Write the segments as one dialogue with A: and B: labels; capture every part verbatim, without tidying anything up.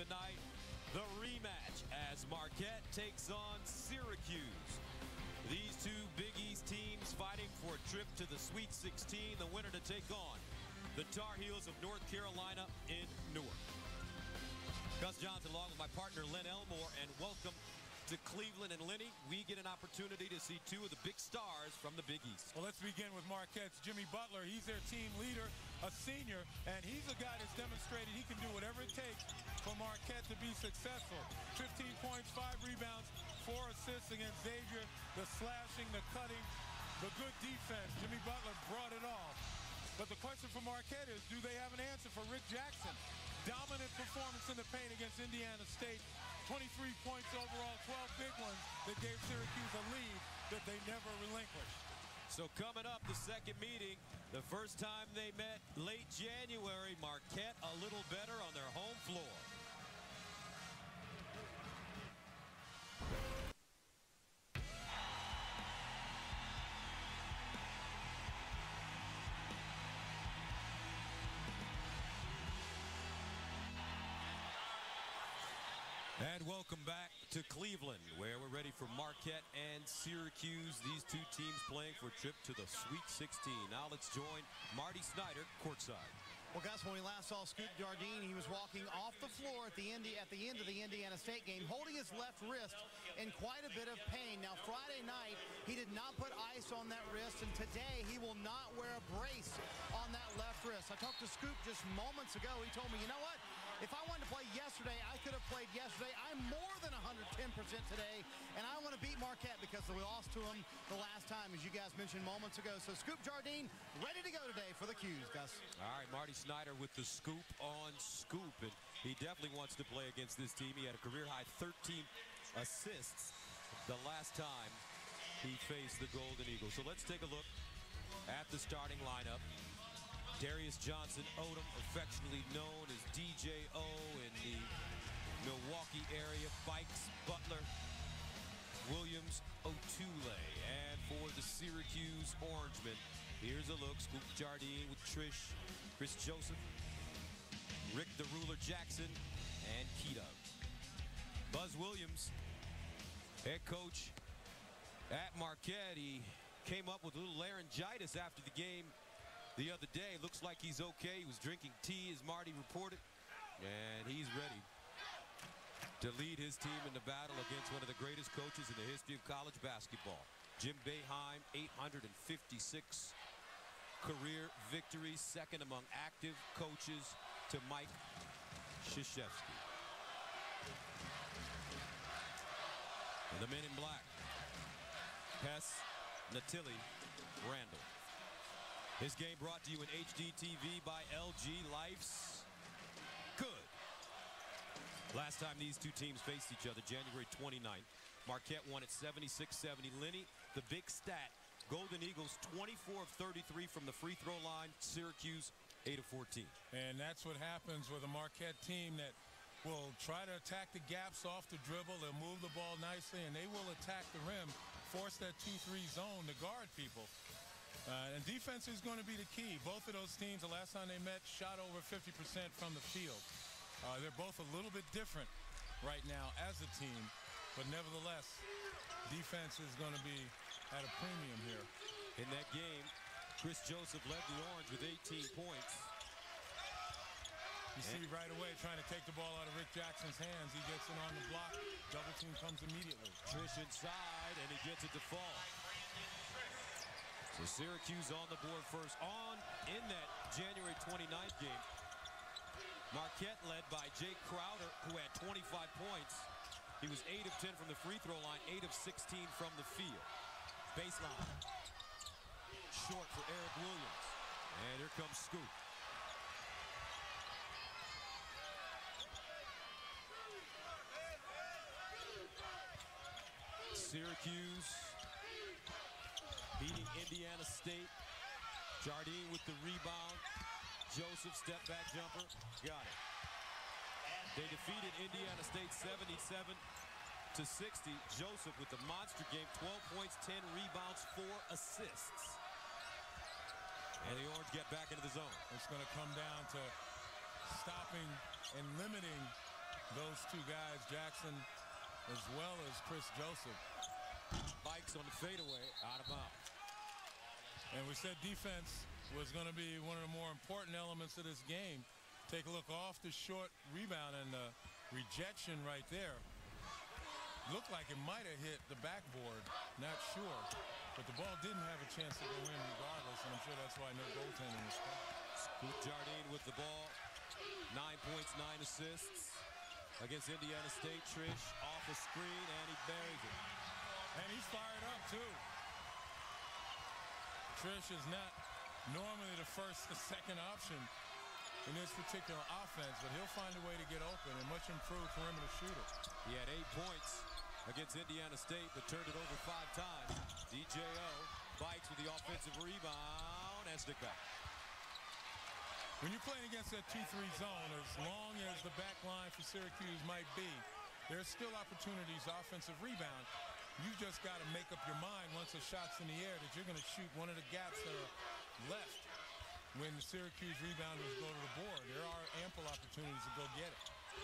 A: tonight, the rematch as Marquette takes on Syracuse. These two Big East teams fighting for a trip to the Sweet sixteen, the winner to take on the Tar Heels of North Carolina in Newark. Gus Johnson along with my partner Len Elmore, and welcome to Cleveland. And Lenny, we get an opportunity to see two of the big stars from the Big East.
B: Well, let's begin with Marquette's Jimmy Butler. He's their team leader, a senior, and he's a guy that's demonstrated he can do whatever it takes for Marquette to be successful. fifteen points, five rebounds, four assists against Xavier. The slashing, the cutting, the good defense. Jimmy Butler brought it all. But the question for Marquette is, do they have an answer for Rick Jackson? Dominant performance in the paint against Indiana State. twenty-three points overall, twelve big ones that gave Syracuse a lead that they never relinquished.
A: So coming up, the second meeting, the first time they met late January, Marquette a little better on their home floor. And welcome back to Cleveland, where we're ready for Marquette and Syracuse. These two teams playing for a trip to the Sweet sixteen. Now let's join Marty Snyder courtside.
C: Well, Gus, when we last saw Scoop Jardine, he was walking off the floor at the end, at the end of the Indiana State game, holding his left wrist in quite a bit of pain. Now, Friday night, he did not put ice on that wrist, and today he will not wear a brace on that left wrist. I talked to Scoop just moments ago. He told me, you know what? If I wanted to play yesterday, I could have played yesterday. I'm more than one hundred ten percent today, and I want to beat Marquette because we lost to him the last time, as you guys mentioned moments ago. So Scoop Jardine ready to go today for the Qs, Gus. All
A: right, Marty Snyder with the scoop on scoop, and he definitely wants to play against this team. He had a career-high thirteen assists the last time he faced the Golden Eagles. So let's take a look at the starting lineup. Darius Johnson Odom, affectionately known as D J O in the Milwaukee area. Bikes, Butler, Williams, Otule. And for the Syracuse Orangemen, here's a look. Scoop Jardine with Trish, Chris Joseph, Rick the Ruler Jackson, and Keto. Buzz Williams, head coach at Marquette. He came up with a little laryngitis after the game the other day. Looks like he's okay. He was drinking tea, as Marty reported, and he's ready to lead his team in the battle against one of the greatest coaches in the history of college basketball. Jim Boeheim, eight hundred fifty-six career victories, second among active coaches to Mike Krzyzewski. And the men in black, Hess, Natilli, Randall. This game brought to you in H D T V by L G. Life's good. Last time these two teams faced each other, January twenty-ninth, Marquette won at seventy-six seventy. Lenny, the big stat, Golden Eagles twenty-four of thirty-three from the free throw line. Syracuse eight of fourteen.
B: And that's what happens with a Marquette team that will try to attack the gaps off the dribble. They'll move the ball nicely, and they will attack the rim, force that two three zone to guard people. Uh, and defense is going to be the key. Both of those teams, the last time they met, shot over fifty percent from the field. Uh, they're both a little bit different right now as a team, but nevertheless, defense is going to be at a premium here.
A: In that game, Chris Joseph led the Orange with eighteen points.
B: You see right away trying to take the ball out of Rick Jackson's hands. He gets it on the block. Double team comes immediately.
A: Trish inside, and he gets it to fall. So Syracuse on the board first. On in that January twenty-ninth game, Marquette led by Jake Crowder, who had twenty-five points. He was eight of ten from the free throw line, eight of sixteen from the field. Baseline. Short for Eric Williams. And here comes Scoop. Syracuse beating Indiana State. Jardine with the rebound. Joseph step back jumper. Got it. They defeated Indiana State seventy-seven to sixty. Joseph with the monster game, twelve points, ten rebounds, four assists. And the Orange get back into the zone.
B: It's going to come down to stopping and limiting those two guys, Jackson as well as Chris Joseph.
A: Bikes on the fadeaway, out of bounds.
B: And we said defense was going to be one of the more important elements of this game. Take a look off the short rebound, and the rejection right there looked like it might have hit the backboard, not sure. But the ball didn't have a chance to go in regardless, and I'm sure that's why no goaltending was called.
A: Scoop Jardine with the ball. Nine points, nine assists against Indiana State. Trish off a screen, and he buries it.
B: And he's fired up, too. Trish is not normally the first, the second option in this particular offense, but he'll find a way to get open, and much improved perimeter shooter.
A: He had eight points against Indiana State, but turned it over five times. D J O Bikes with the offensive rebound and stick back.
B: When you're playing against that two three zone, as long as the back line for Syracuse might be, there's still opportunities, offensive rebound. You've just got to make up your mind once the shot's in the air that you're going to shoot one of the gaps that are left when the Syracuse rebounders go to the board. There are ample opportunities to go get it.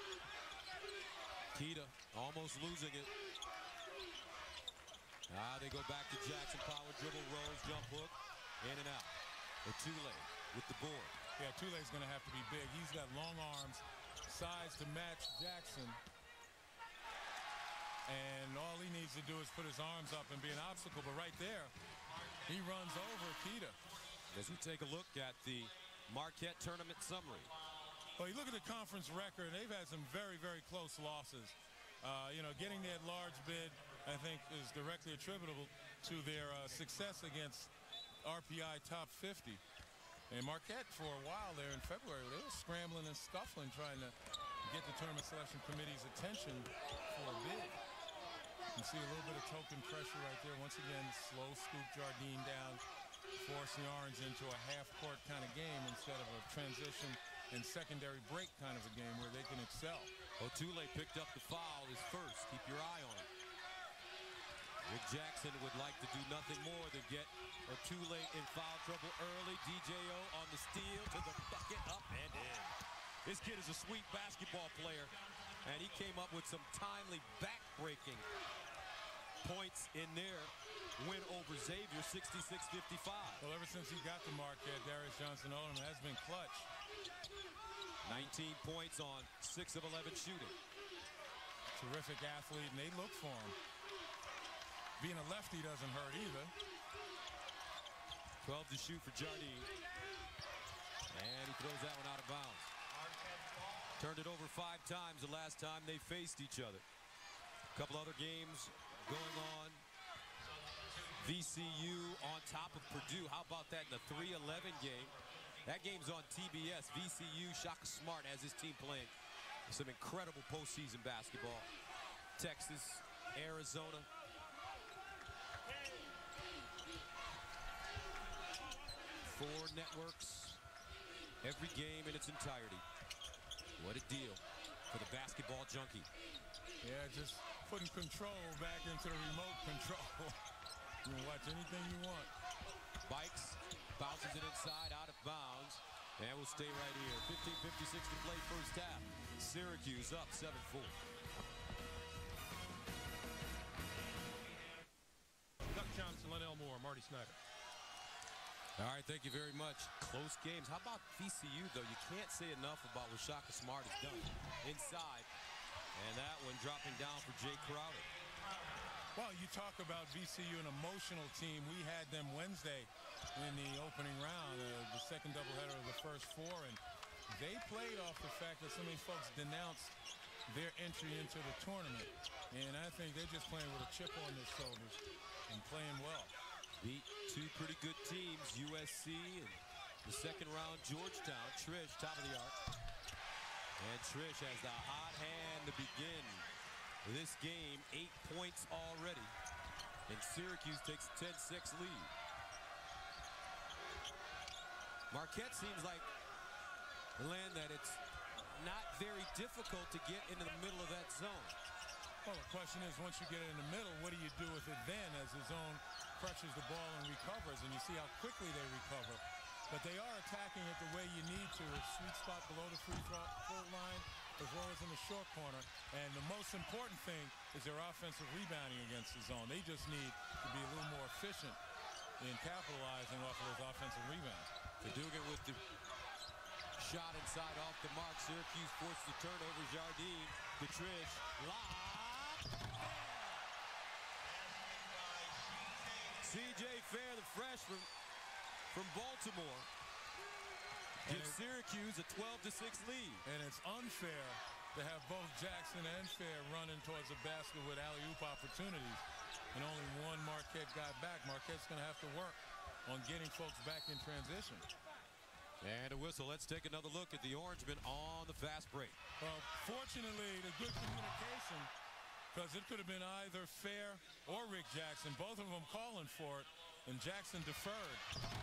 A: Keita almost losing it. Ah, they go back to Jackson. Power dribble, rolls, jump hook, in and out. Otule with the board.
B: Yeah, Tule's going to have to be big. He's got long arms, size to match Jackson. And all he needs to do is put his arms up and be an obstacle. But right there, he runs over Keita.
A: As we take a look at the Marquette tournament summary.
B: Well, you look at the conference record, they've had some very, very close losses. Uh, you know, getting that large bid, I think, is directly attributable to their uh, success against R P I top fifty. And Marquette, for a while there in February, they were scrambling and scuffling trying to get the Tournament Selection Committee's attention for a bid. You see a little bit of token pressure right there. Once again, slow scoop Jardine down, forcing the Orange into a half-court kind of game instead of a transition and secondary break kind of a game where they can excel.
A: Otule picked up the foul, his first. Keep your eye on him. Rick Jackson would like to do nothing more than get Otule in foul trouble early. D J O on the steal to the bucket, up and in. This kid is a sweet basketball player, and he came up with some timely back-breaking points in their win over Xavier, sixty-six fifty-five.
B: Well, ever since he got to Marquette, Darius Johnson-Odom has been clutch.
A: nineteen points on six of eleven shooting.
B: Terrific athlete, and they look for him. Being a lefty doesn't hurt either.
A: twelve to shoot for Jardine. And he throws that one out of bounds. Turned it over five times the last time they faced each other. A couple other games going on. V C U on top of Purdue. How about that in the three eleven game? That game's on T B S. V C U, Shaka Smart has his team playing some incredible postseason basketball. Texas, Arizona. Four networks, every game in its entirety. What a deal for the basketball junkie.
B: Yeah, just putting control back into the remote control. You can watch anything you want.
A: Bikes, bounces it inside, out of bounds, and we'll stay right here. fifteen fifty-six to play first half. Syracuse up seven four.
D: Duck Johnson, Lionel Moore, Marty Snyder.
A: All right, thank you very much. Close games. How about V C U, though? You can't say enough about what Shaka Smart has done inside. And that one dropping down for Jay Crowder.
B: Well, you talk about V C U, an emotional team. We had them Wednesday in the opening round, uh, the second doubleheader of the first four, and they played off the fact that so many folks denounced their entry into the tournament. And I think they're just playing with a chip on their shoulders and playing well.
A: Beat two pretty good teams, U S C and the second round Georgetown. Trish, top of the arc. And Trish has the hot hand to begin this game. Eight points already. And Syracuse takes a ten six lead. Marquette seems like the land that it's not very difficult to get into the middle of that zone.
B: Well, the question is, once you get in the middle, what do you do with it then as the zone crushes the ball and recovers? And you see how quickly they recover. But they are attacking it the way you need to. A sweet spot below the free throw line, as well as in the short corner. And the most important thing is their offensive rebounding against the zone. They just need to be a little more efficient in capitalizing off of those offensive rebounds.
A: They're doing it with the shot inside off the mark. Syracuse forced the turnover. Jardine to Trish. Lob. C J Fair, the freshman from Baltimore, gives Syracuse a twelve to six lead.
B: And it's unfair to have both Jackson and Fair running towards the basket with alley-oop opportunities, and only one Marquette got back. Marquette's going to have to work on getting folks back in transition.
A: And a whistle. Let's take another look at the Orangemen on the fast break.
B: Well, fortunately, the good communication, because it could have been either Fair or Rick Jackson, both of them calling for it, and Jackson deferred.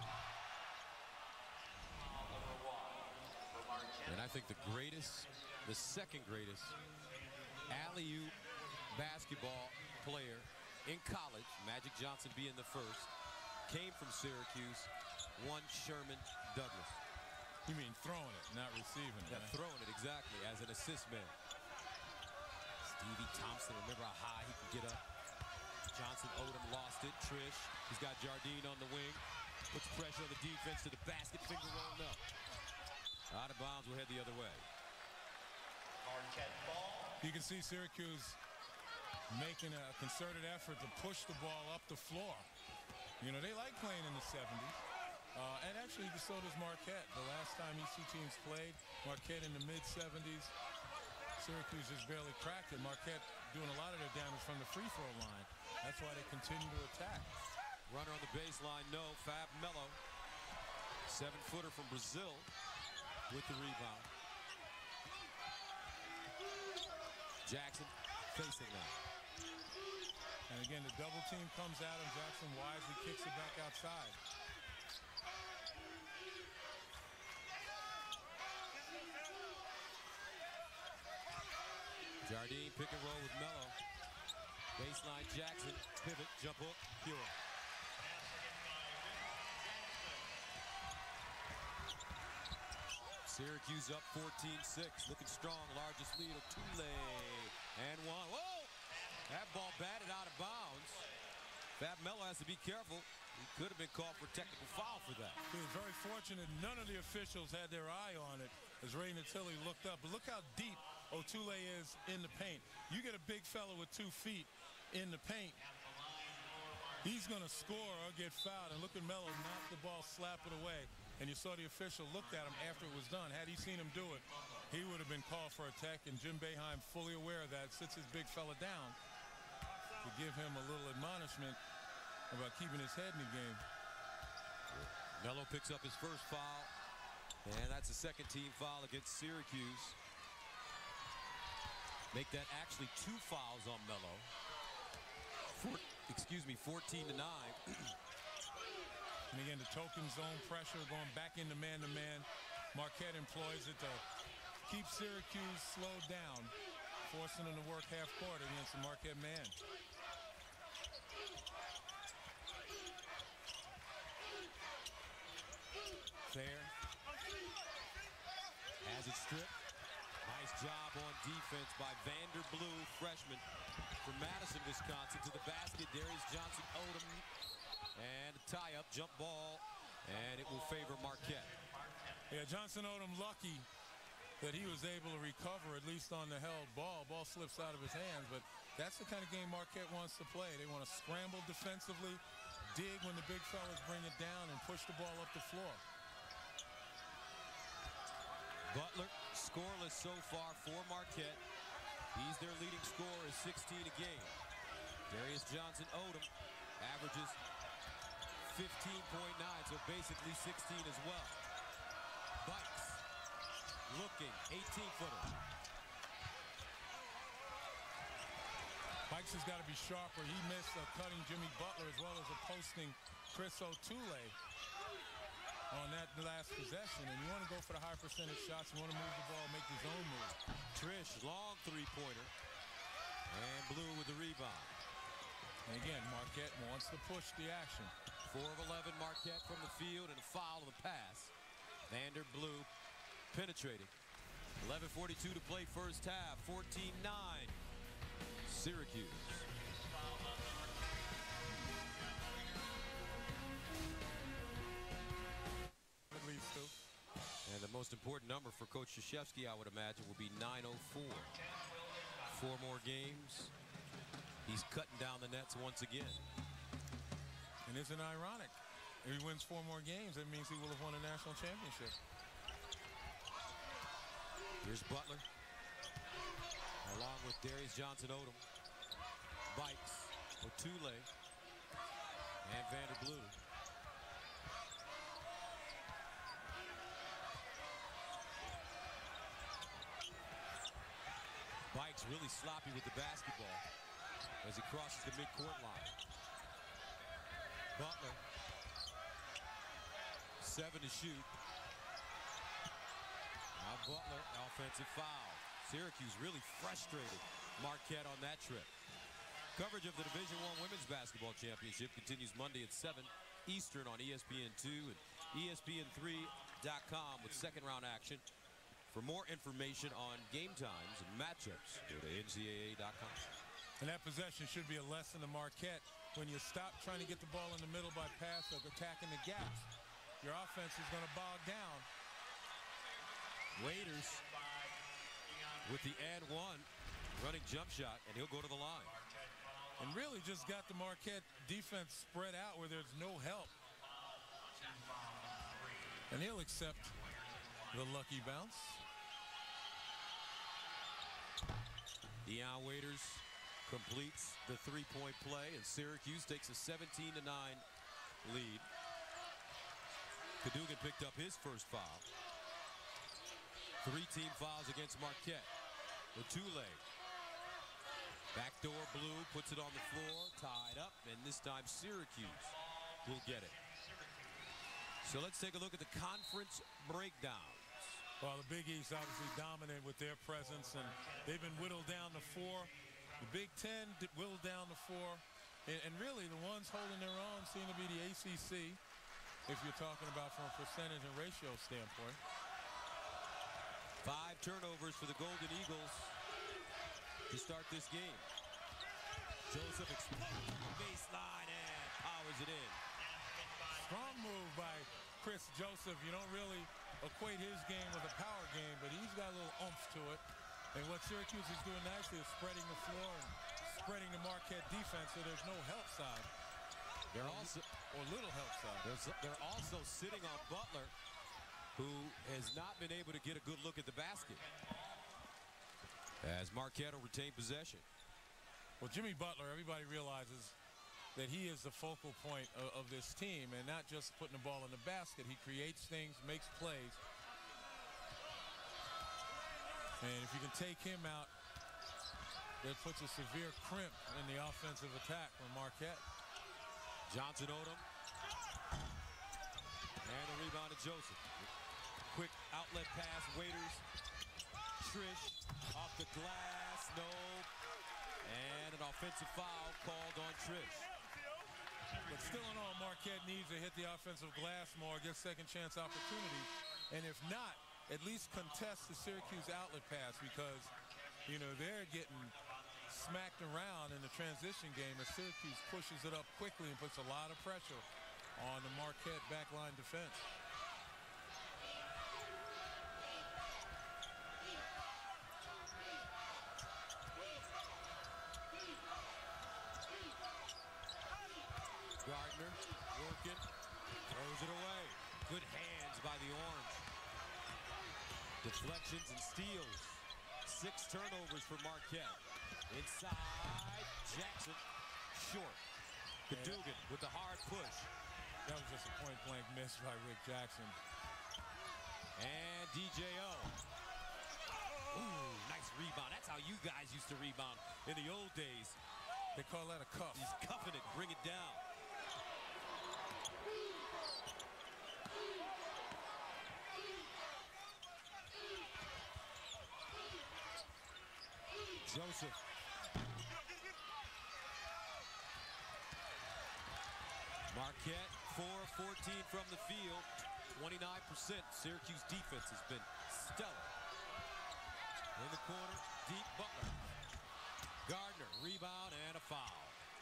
A: And I think the greatest, the second greatest alley-oop basketball player in college, Magic Johnson being the first, came from Syracuse, one Sherman Douglas.
B: You mean throwing it, not receiving it.
A: Yeah,
B: right?
A: throwing it, exactly, as an assist man. Stevie Thompson, remember how high he could get up. Johnson, Odom lost it. Trish, he's got Jardine on the wing. Puts pressure on the defense to the basket. Finger roll, no. Out of bounds, will head the other way.
C: Marquette ball.
B: You can see Syracuse making a concerted effort to push the ball up the floor. You know, they like playing in the seventies. Uh, and actually, so does Marquette. The last time these two teams played, Marquette in the mid seventies, Syracuse just barely cracked it. Marquette doing a lot of their damage from the free throw line. That's why they continue to attack.
A: Runner on the baseline, no. Fab Melo, seven-footer from Brazil, with the rebound. Jackson facing that.
B: And again, the double team comes out and Jackson wisely kicks it back outside.
A: Jardine pick and roll with Melo. Baseline Jackson, pivot, jump hook, Pure. Syracuse up fourteen six, looking strong, largest lead of Tulane. And one, whoa! That ball batted out of bounds. Fab Melo has to be careful. He could have been called for technical foul for that.
B: He was very fortunate none of the officials had their eye on it as Ray Natili looked up. But look how deep Otule is in the paint. You get a big fella with two feet in the paint, he's going to score or get fouled. And look at Melo knock the ball, slap it away. And you saw the official looked at him after it was done. Had he seen him do it, he would have been called for a tech. And Jim Boeheim, fully aware of that, sits his big fella down to give him a little admonishment about keeping his head in the game.
A: Melo picks up his first foul, and that's a second team foul against Syracuse. Make that actually two fouls on Melo. Four, excuse me, fourteen to nine.
B: And again, the token zone pressure going back into man-to-man. Marquette employs it to keep Syracuse slowed down, forcing them to work half court against the Marquette man.
A: Fair has it stripped. Nice job on defense by Vanderblue, freshman from Madison, Wisconsin, to the basket. Darius Johnson, Odom, and a tie-up jump ball, and it will favor Marquette.
B: Yeah, Johnson Odom lucky that he was able to recover at least on the held ball. Ball slips out of his hands, but that's the kind of game Marquette wants to play. They want to scramble defensively, dig when the big fellas bring it down, and push the ball up the floor.
A: Butler scoreless so far for Marquette. He's their leading scorer, is sixteen a game. Darius Johnson Odom averages fifteen point nine, so basically sixteen as well. Bikes looking, eighteen-footer.
B: Bikes has got to be sharper. He missed a cutting Jimmy Butler as well as a posting Chris Otule on that last possession. And you want to go for the high percentage shots. You want to move the ball, make the zone move.
A: Trish, long three-pointer. And Blue with the rebound.
B: And again, Marquette wants to push the action.
A: four of eleven Marquette from the field, and a foul on the pass. Vanderblue penetrating. eleven forty-two to play first half. fourteen nine. Syracuse.
B: At least two.
A: And the most important number for Coach Krzyzewski, I would imagine, will be nine oh four. Four more games. He's cutting down the nets once again.
B: And isn't it ironic? If he wins four more games, that means he will have won a national championship.
A: Here's Butler, along with Darius Johnson-Odom, Bikes, Otule, and Vanderbloot. Bikes really sloppy with the basketball as he crosses the midcourt line. Butler, seven to shoot. Now Butler, offensive foul. Syracuse really frustrated Marquette on that trip. Coverage of the Division One Women's Basketball Championship continues Monday at seven Eastern on E S P N two and E S P N three dot com with second round action. For more information on game times and matchups, go to N C A A dot com.
B: And that possession should be a lesson to Marquette. When you stop trying to get the ball in the middle by pass or attacking the gaps, your offense is going to bog down.
A: Waiters with the and one running jump shot, and he'll go to the line.
B: And really just got the Marquette defense spread out where there's no help. And he'll accept the lucky bounce.
A: Deion Waiters completes the three-point play, and Syracuse takes a seventeen to nine lead. Cadogan picked up his first foul. Three team fouls against Marquette. Otule. Backdoor Blue puts it on the floor, tied up, and this time Syracuse will get it. So let's take a look at the conference breakdown.
B: Well, the Big East obviously dominant with their presence, and they've been whittled down to four. The Big Ten whittled down to four. And, and really, the ones holding their own seem to be the A C C, if you're talking about from a percentage and ratio standpoint.
A: Five turnovers for the Golden Eagles to start this game. Joseph explodes the baseline and powers it in.
B: Strong move by Chris Joseph. You don't really equate his game with a power game, but he's got a little oomph to it. And what Syracuse is doing nicely is spreading the floor and spreading the Marquette defense so there's no help side.
A: They're also,
B: or little help side.
A: They're also sitting on Butler, who has not been able to get a good look at the basket, as Marquette will retain possession.
B: Well, Jimmy Butler, everybody realizes that he is the focal point of, of this team, and not just putting the ball in the basket. He creates things, makes plays. And if you can take him out, that puts a severe crimp in the offensive attack from Marquette.
A: Johnson-Odom. And the rebound to Joseph. Quick outlet pass, Waiters. Trish off the glass, no. And an offensive foul called on Trish.
B: But still in all, Marquette needs to hit the offensive glass more, get second chance opportunities. And if not, at least contest the Syracuse outlet pass, because, you know, they're getting smacked around in the transition game as Syracuse pushes it up quickly and puts a lot of pressure on the Marquette backline defense.
A: Gardner working, throws it away. Good hands by the Orange. Deflections and steals. Six turnovers for Marquette. Inside, Jackson, short. Cadogan with the hard push.
B: That was just a point-blank miss by Rick Jackson.
A: And D J O. Ooh, nice rebound. That's how you guys used to rebound in the old days.
B: They call that a cuff.
A: He's cuffing it, bring it down. Joseph. Marquette, four fourteen from the field, twenty-nine percent. Syracuse defense has been stellar. In the corner, deep Butler. Gardner, rebound and a foul.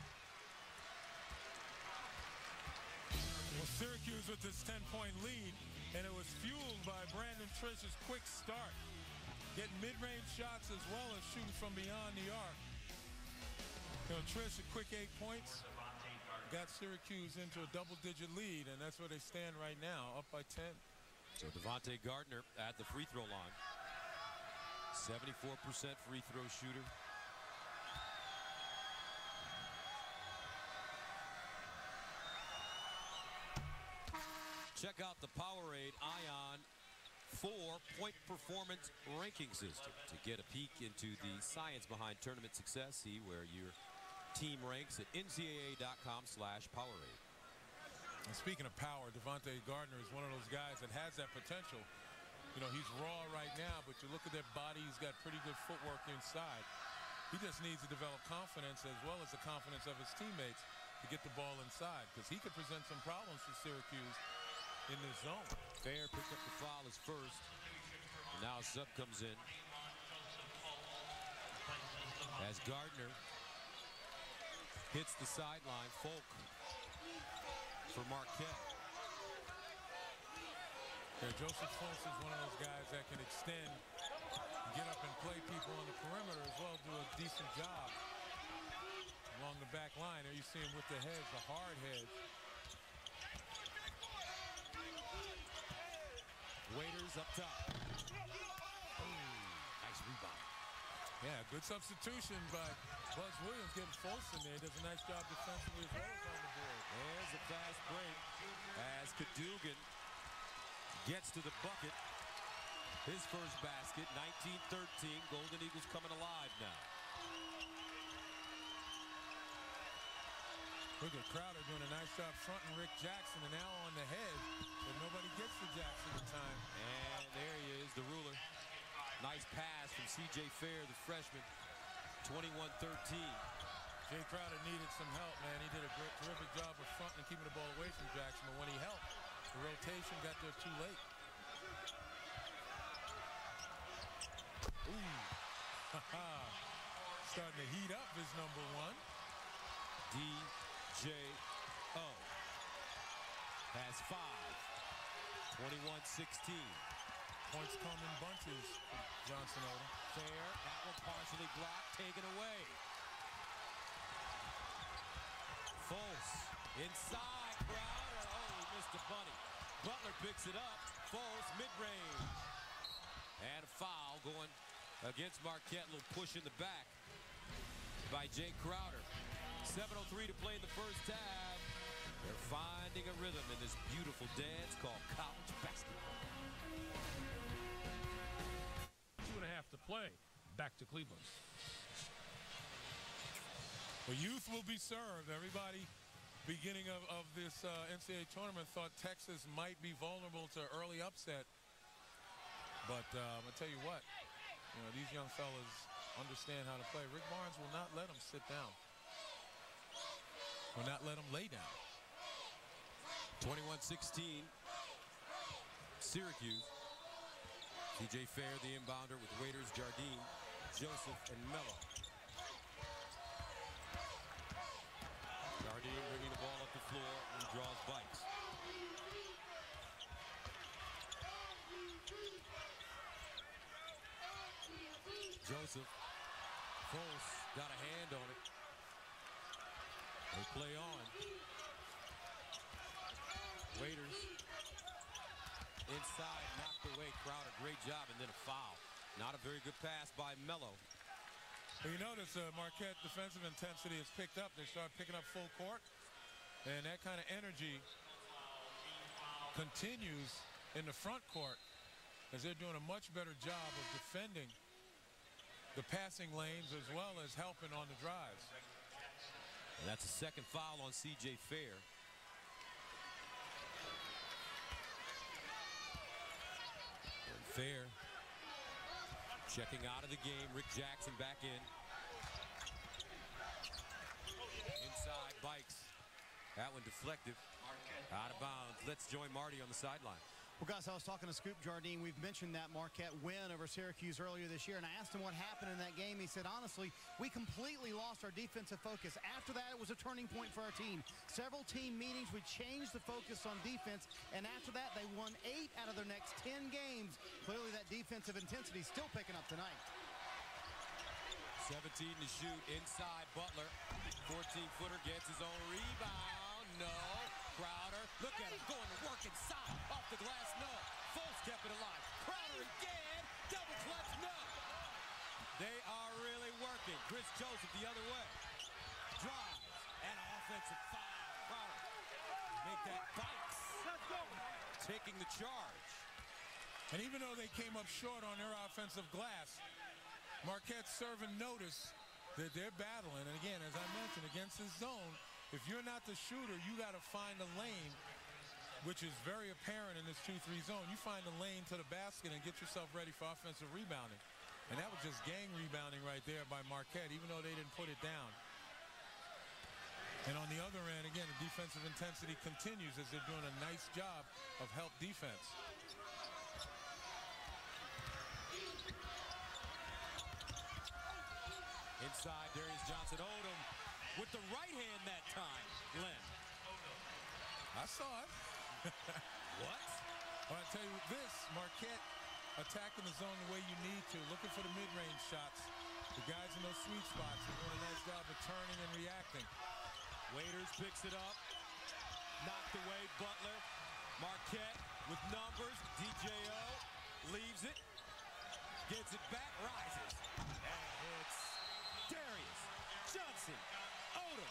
B: Well, Syracuse with this ten-point lead, and it was fueled by Brandon Trish's quick start. Getting mid-range shots as well as shooting from beyond the arc. You know, Trish, a quick eight points, got Syracuse into a double-digit lead, and that's where they stand right now, up by ten.
A: So Devontae Gardner at the free throw line. seventy-four percent free throw shooter. Check out the Powerade Ion four-point performance ranking system to get a peek into the science behind tournament success. See where your team ranks at N C A A dot com slash Powerade.
B: And speaking of power, Devontae Gardner is one of those guys that has that potential. You know, he's raw right now, but you look at that body, he's got pretty good footwork inside. He just needs to develop confidence as well as the confidence of his teammates to get the ball inside, because he could present some problems for Syracuse in this zone.
A: Fair picked up the foul as first. And now a sub comes in. As Gardner hits the sideline, Folk for Marquette.
B: Yeah, Joseph Fultz is one of those guys that can extend, get up and play people on the perimeter as well, do a decent job along the back line. There you see him with the hedge, the hard hedge.
A: Waiters up top. Ooh, nice rebound.
B: Yeah, good substitution by Buzz Williams, getting Fultz in there. He does a nice job defensively as well as on the board.
A: There's a fast break as Cadogan gets to the bucket. His first basket, nineteen thirteen. Golden Eagles coming alive now.
B: Look at Crowder doing a nice job fronting Rick Jackson, and now on the head, but nobody gets to Jackson in time.
A: And there he is, the ruler. Nice pass from C J Fair, the freshman. twenty-one thirteen.
B: Jay Crowder needed some help, man. He did a great, terrific job of fronting and keeping the ball away from Jackson, but when he helped, the rotation got there too late. Ooh. Starting to heat up is number one.
A: D J O has five. twenty-one sixteen.
B: Points come in bunches for Johnson Odom.
A: Fair, that one partially blocked, taken away. Fultz inside, Crowder. Oh, he missed a bunny. Butler picks it up. Fultz mid-range. And a foul going against Marquette. A little push in the back by Jay Crowder. seven oh three to play in the first half. They're finding a rhythm in this beautiful dance called college basketball.
D: Two and a half to play. Back to Cleveland.
B: Well, youth will be served. Everybody beginning of, of this uh, N C A A tournament thought Texas might be vulnerable to early upset. But uh, I'm going to tell you what, you know, these young fellas understand how to play. Rick Barnes will not let them sit down. Will not let them lay down.
A: twenty-one sixteen. Syracuse. C J Fair, the inbounder, with Waiters, Jardine, Joseph, and Mello. Jardine bringing the ball up the floor and draws bikes. Joseph. Fultz got a hand on it. They play on. Waiters inside, knocked away. Crowder, great job, and then a foul. Not a very good pass by Mello.
B: Well, you notice uh, Marquette defensive intensity has picked up. They start picking up full court, and that kind of energy continues in the front court as they're doing a much better job of defending the passing lanes as well as helping on the drives.
A: And that's a second foul on C J Fair. And Fair checking out of the game. Rick Jackson back in. Inside, Bikes. That one deflective. Out of bounds. Let's join Marty on the sideline.
C: Well, guys, I was talking to Scoop Jardine. We've mentioned that Marquette win over Syracuse earlier this year, and I asked him what happened in that game. He said, honestly, we completely lost our defensive focus. After that, it was a turning point for our team. Several team meetings, we changed the focus on defense, and after that, they won eight out of their next ten games. Clearly, that defensive intensity is still picking up tonight.
A: seventeen to shoot inside Butler. fourteen-footer gets his own rebound. No. Crowder, look at him going to work inside. Off the glass, no. Fultz kept it alive. Crowder again. Double clutch, no. They are really working. Chris Joseph the other way. Drives and offensive foul. Crowder make that bites. Let's go. Taking the charge.
B: And even though they came up short on their offensive glass, Marquette's serving notice that they're battling. And again, as I mentioned, against this zone, if you're not the shooter, you got to find a lane, which is very apparent in this two three zone. You find a lane to the basket and get yourself ready for offensive rebounding. And that was just gang rebounding right there by Marquette, even though they didn't put it down. And on the other end, again, the defensive intensity continues as they're doing a nice job of help defense.
A: Inside, Darius Johnson Odom with the right hand that time. Len.
B: I saw it.
A: What?
B: Well, I tell you this, Marquette attacking the zone the way you need to, looking for the mid-range shots. The guys in those sweet spots are doing a nice job of turning and reacting.
A: Waiters picks it up. Knocked away, Butler. Marquette with numbers. D J O leaves it. Gets it back, rises. And hits Darius Johnson Odom.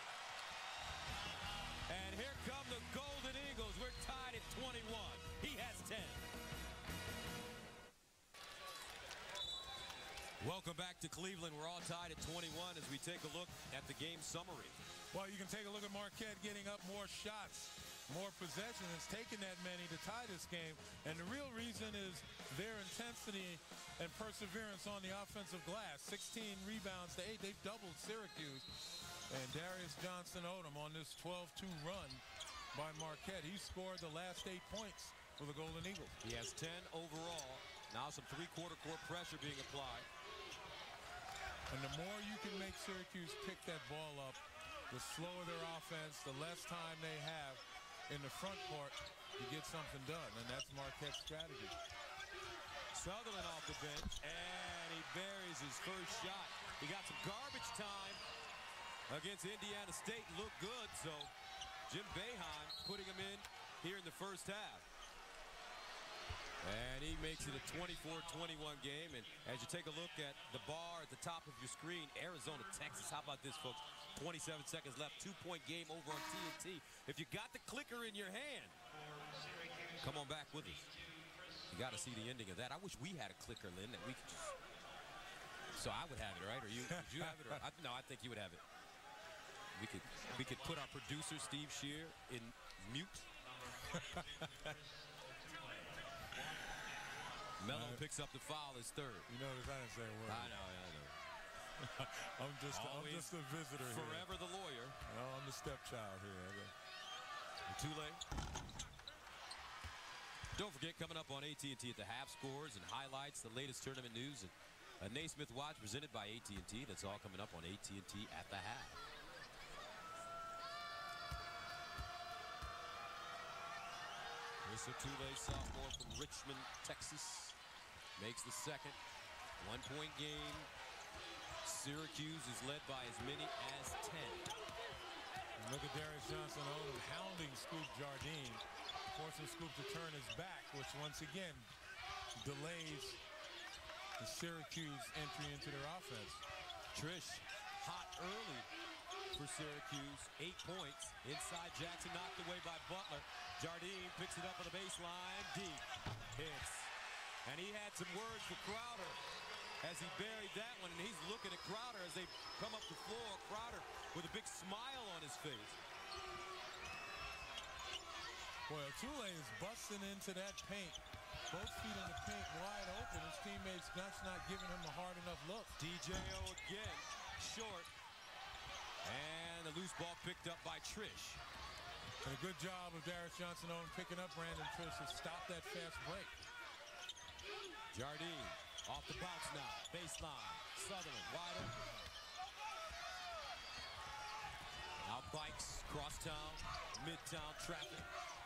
A: And here come the Golden Eagles. We're tied at twenty-one. He has ten. Welcome back to Cleveland. We're all tied at twenty-one as we take a look at the game summary.
B: Well, you can take a look at Marquette getting up more shots, more possessions. It's taken that many to tie this game. And the real reason is their intensity and perseverance on the offensive glass. sixteen rebounds to eight. They've doubled Syracuse. And Darius Johnson Odom on this twelve two run by Marquette. He scored the last eight points for the Golden Eagles.
A: He has ten overall. Now some three-quarter court pressure being applied.
B: And the more you can make Syracuse pick that ball up, the slower their offense, the less time they have in the front court to get something done. And that's Marquette's strategy.
A: Sutherland off the bench, and he buries his first shot. He got some garbage time against Indiana State. Looked good, so Jim Boeheim putting him in here in the first half. And he makes it a twenty-four twenty-one game. And as you take a look at the bar at the top of your screen, Arizona, Texas. How about this, folks? twenty-seven seconds left. Two-point game over on T N T. If you got the clicker in your hand, come on back with us. You got to see the ending of that. I wish we had a clicker, Lynn, that we could just... So I would have it, right? Or you? Would you have it? Or... I, no, I think you would have it. We could, we could put our producer, Steve Shear, in mute. Melo picks up the foul, his third.
B: You notice I didn't say a word.
A: I know, I know.
B: I'm just, I'm just a visitor here.
A: Forever the lawyer.
B: No, I'm the stepchild here.
A: Tule. Don't forget, coming up on A T and T at the half, scores and highlights, the latest tournament news, and a Naismith Watch presented by A T and T. That's all coming up on A T and T at the half. Tule, sophomore from Richmond, Texas, makes the second. One-point game. Syracuse is led by as many as ten.
B: And look at Darius Johnson Odom hounding Scoop Jardine, forcing Scoop to turn his back, which once again delays the Syracuse entry into their offense.
A: Trish hot early for Syracuse. Eight points. Inside Jackson, knocked away by Butler. Jardine picks it up on the baseline. Deep hits. And he had some words for Crowder as he buried that one. And he's looking at Crowder as they come up the floor. Crowder with a big smile on his face.
B: Well, Tule is busting into that paint. Both feet in the paint wide open. His teammates just not giving him a hard enough look.
A: D J O again, short. And the loose ball picked up by Trish.
B: And a good job of Darius Johnson-Owen picking up Brandon Trish to stop that fast break.
A: Jardine off the bounce now. Baseline. Sutherland wide open. Now bikes, crosstown, midtown traffic.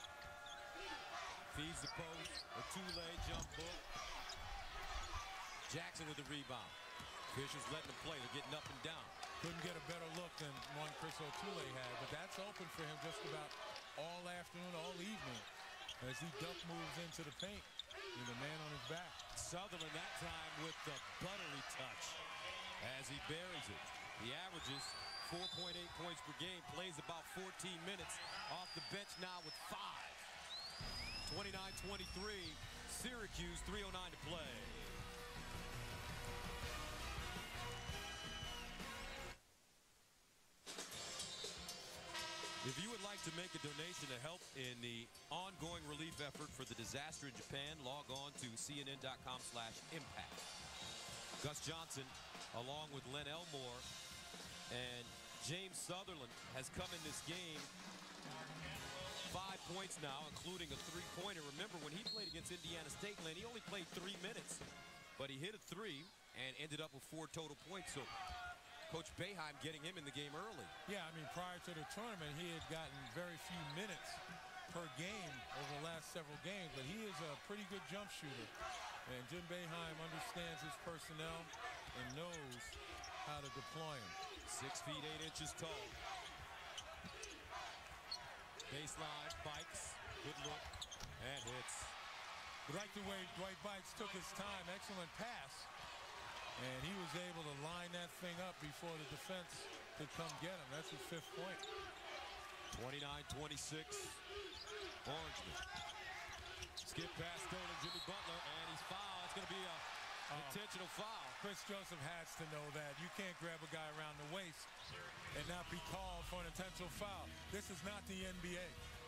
A: Feeds the post. A two-lay jump hook. Jackson with the rebound. Fisher's letting them play. They're getting up and down.
B: Couldn't get a better look than one Chris O'Toole had, but that's open for him just about all afternoon, all evening, as he duck moves into the paint with a man on his back.
A: Sutherland that time with the buttery touch as he buries it. He averages four point eight points per game, plays about fourteen minutes, off the bench now with five. twenty-nine twenty-three, Syracuse, three oh nine to play. If you would like to make a donation to help in the ongoing relief effort for the disaster in Japan, log on to C N N dot com slash impact. Gus Johnson, along with Len Elmore and James Sutherland, has come in this game five points now, including a three-pointer. Remember, when he played against Indiana State, Len, he only played three minutes, but he hit a three and ended up with four total points. So Coach Boeheim getting him in the game early.
B: Yeah, I mean, prior to the tournament, he had gotten very few minutes per game over the last several games, but he is a pretty good jump shooter. And Jim Boeheim understands his personnel and knows how to deploy him.
A: Six feet, eight inches tall. Baseline, Bikes, good look, and hits.
B: I like the way Dwight Bikes took his time. Excellent pass. And he was able to line that thing up before the defense could come get him. That's his fifth point.
A: twenty-nine twenty-six, Orangeman. Skip pass stolen, Jimmy Butler, and he's fouled. It's going to be a uh, intentional foul.
B: Chris Joseph has to know that. You can't grab a guy around the waist and not be called for an intentional foul. This is not the N B A.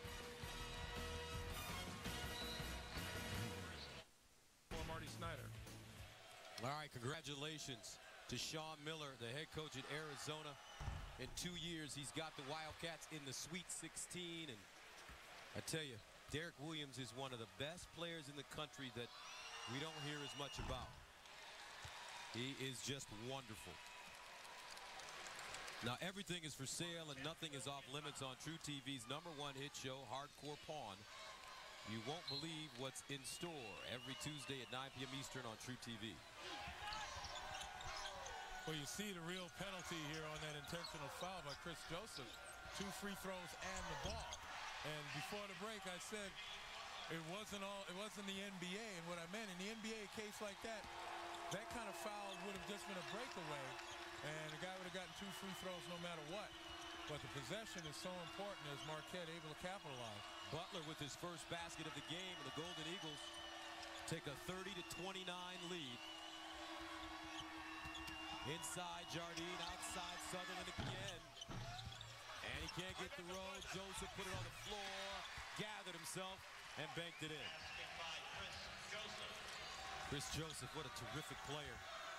D: For Marty Snyder.
A: All right, congratulations to Sean Miller, the head coach at Arizona. In two years, he's got the Wildcats in the Sweet sixteen. And I tell you, Derek Williams is one of the best players in the country that we don't hear as much about. He is just wonderful. Now, everything is for sale and nothing is off limits on True T V's number one hit show, Hardcore Pawn. You won't believe what's in store every Tuesday at nine p m Eastern on True T V.
B: Well, you see the real penalty here on that intentional foul by Chris Joseph. Two free throws and the ball. And before the break, I said it wasn't all. It wasn't the N B A. And what I meant in the N B A case like that, that kind of foul would have just been a breakaway, and the guy would have gotten two free throws no matter what. But the possession is so important as Marquette able to capitalize.
A: Butler with his first basket of the game, and the Golden Eagles take a thirty to twenty-nine lead. Inside Jardine, outside Sutherland again. And he can't get the roll. Joseph put it on the floor, gathered himself, and banked it in. Chris Joseph, what a terrific player.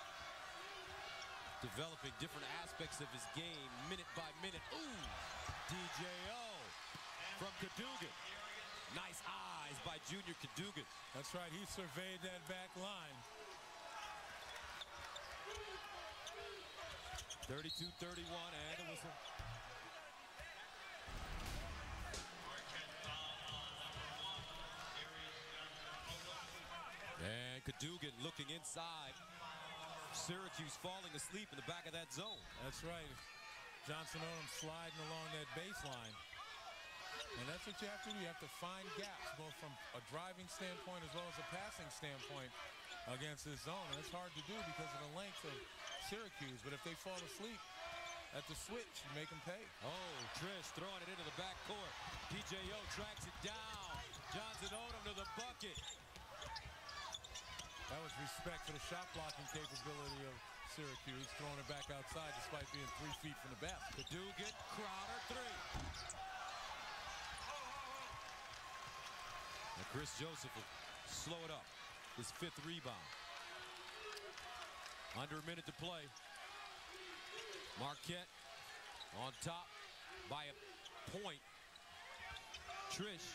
A: Developing different aspects of his game, minute by minute. Ooh, D J O from Cadogan. Nice eyes by Junior Cadogan.
B: That's right, he surveyed that back line.
A: thirty-two thirty-one, and the whistle. And Cadogan looking inside. Syracuse falling asleep in the back of that zone.
B: That's right. Johnson-Owen sliding along that baseline. And that's what you have to do. You have to find gaps, both from a driving standpoint as well as a passing standpoint against this zone. And it's hard to do because of the length of Syracuse. But if they fall asleep at the switch, you make them pay.
A: Oh, Trish throwing it into the backcourt. D J O tracks it down. Johnson-Owen to the bucket.
B: That was respect for the shot blocking capability of Syracuse, throwing it back outside despite being three feet from the basket.
A: Cadogan, Crowder, three. And Chris Joseph will slow it up. His fifth rebound. Under a minute to play. Marquette on top by a point. Trish.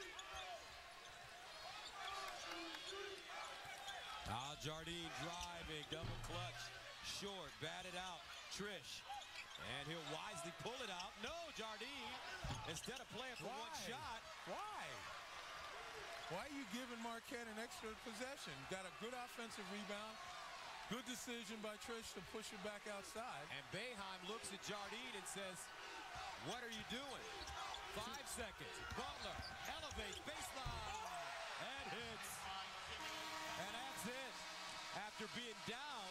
A: Al Jardine driving, double clutch, short, batted out. Trish. And he'll wisely pull it out. No, Jardine, instead of playing for
B: Why?
A: one shot.
B: Why? Why are you giving Marquette an extra possession? Got a good offensive rebound. Good decision by Trish to push it back outside.
A: And Boeheim looks at Jardine and says, what are you doing? Five seconds. Butler elevates, baseline, and hits. And that's it. After being down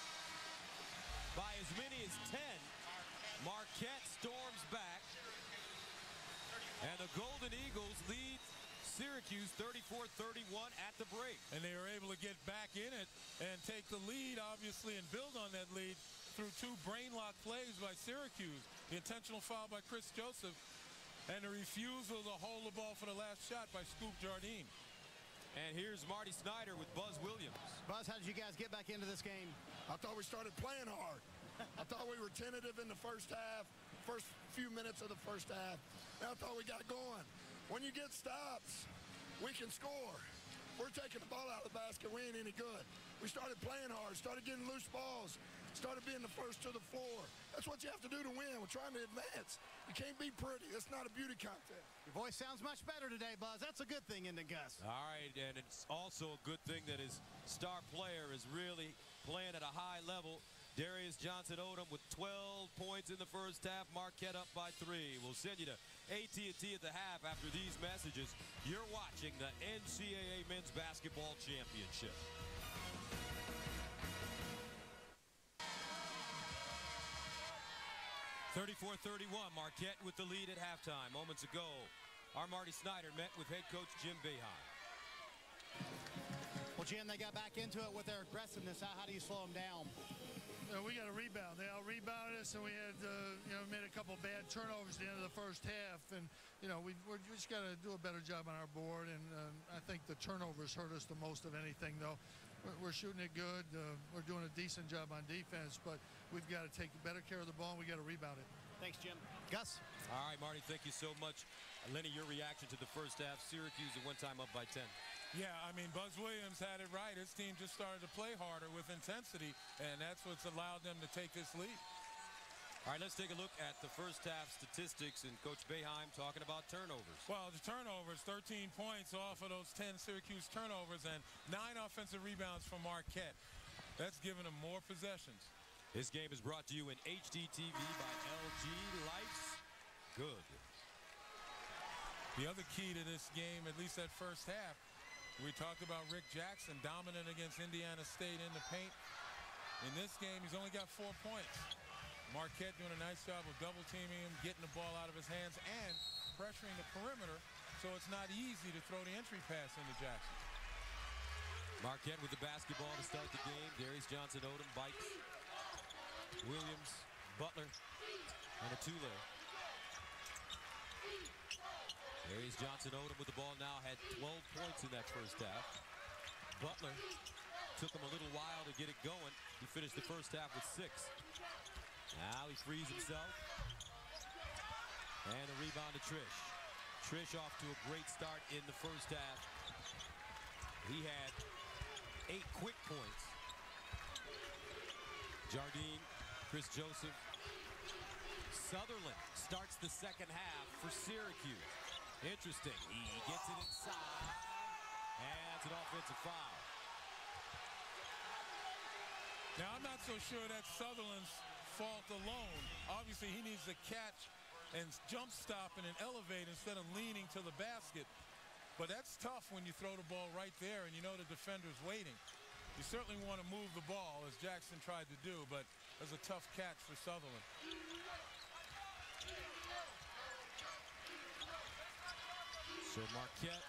A: by as many as ten, Marquette storms back, and the Golden Eagles lead Syracuse thirty-four thirty-one at the break.
B: And they were able to get back in it and take the lead, obviously, and build on that lead through two brain-lock plays by Syracuse. The intentional foul by Chris Joseph, and the refusal to hold the ball for the last shot by Scoop Jardine.
A: And here's Marty Snyder with Buzz Williams.
C: Buzz, how did you guys get back into this game?
E: I thought we started playing hard. I thought we were tentative in the first half, first few minutes of the first half. And I thought we got going. When you get stops, we can score. We're taking the ball out of the basket, we ain't any good. We started playing hard, started getting loose balls, started being the first to the floor. That's what you have to do to win. We're trying to advance. You can't be pretty. It's not a beauty contest.
C: Your voice sounds much better today, Buzz. That's a good thing, isn't it, Gus?
A: All right, and it's also a good thing that his star player is really playing at a high level. Darius Johnson-Odom with twelve points in the first half. Marquette up by three. We'll send you to A T and T at the half after these messages. You're watching the N C double A Men's Basketball Championship. thirty-four thirty-one, Marquette with the lead at halftime. Moments ago, our Marty Snyder met with head coach Jim Boeheim.
C: Well, Jim, they got back into it with their aggressiveness. How, how do you slow them down?
F: Uh, we got a rebound. They all rebounded us, and we had, uh, you know, made a couple bad turnovers at the end of the first half. And, you know, we, we're, we just got to do a better job on our board. And uh, I think the turnovers hurt us the most of anything, though. We're, we're shooting it good. Uh, we're doing a decent job on defense, but we've got to take better care of the ball, and we got to rebound it.
C: Thanks, Jim. Gus?
A: All right, Marty, thank you so much. Lenny, your reaction to the first half. Syracuse at one time up by ten.
B: Yeah, I mean, Buzz Williams had it right. His team just started to play harder with intensity, and that's what's allowed them to take this lead.
A: All right, let's take a look at the first half statistics, and Coach Boeheim talking about turnovers.
B: Well, the turnovers, thirteen points off of those ten Syracuse turnovers, and nine offensive rebounds from Marquette. That's given them more possessions.
A: This game is brought to you in H D T V by L G. Life's good.
B: The other key to this game, at least that first half, we talked about Rick Jackson dominant against Indiana State in the paint. In this game, he's only got four points. Marquette doing a nice job of double teaming him, getting the ball out of his hands, and pressuring the perimeter, so it's not easy to throw the entry pass into Jackson.
A: Marquette with the basketball to start the game. Darius Johnson-Odom bites. Williams, Butler, and Atule. Darius Johnson-Odom with the ball now had twelve points in that first half. Butler took him a little while to get it going. He finished the first half with six. Now he frees himself. And a rebound to Trish. Trish off to a great start in the first half. He had eight quick points. Jardine, Chris Joseph. Sutherland starts the second half for Syracuse. Interesting. He gets it inside. And it's an offensive foul.
B: Now, I'm not so sure that's Sutherland's fault alone. Obviously, he needs to catch and jump stop and elevate instead of leaning to the basket. But that's tough when you throw the ball right there and you know the defender's waiting. You certainly want to move the ball, as Jackson tried to do, but it was a tough catch for Sutherland.
A: So Marquette,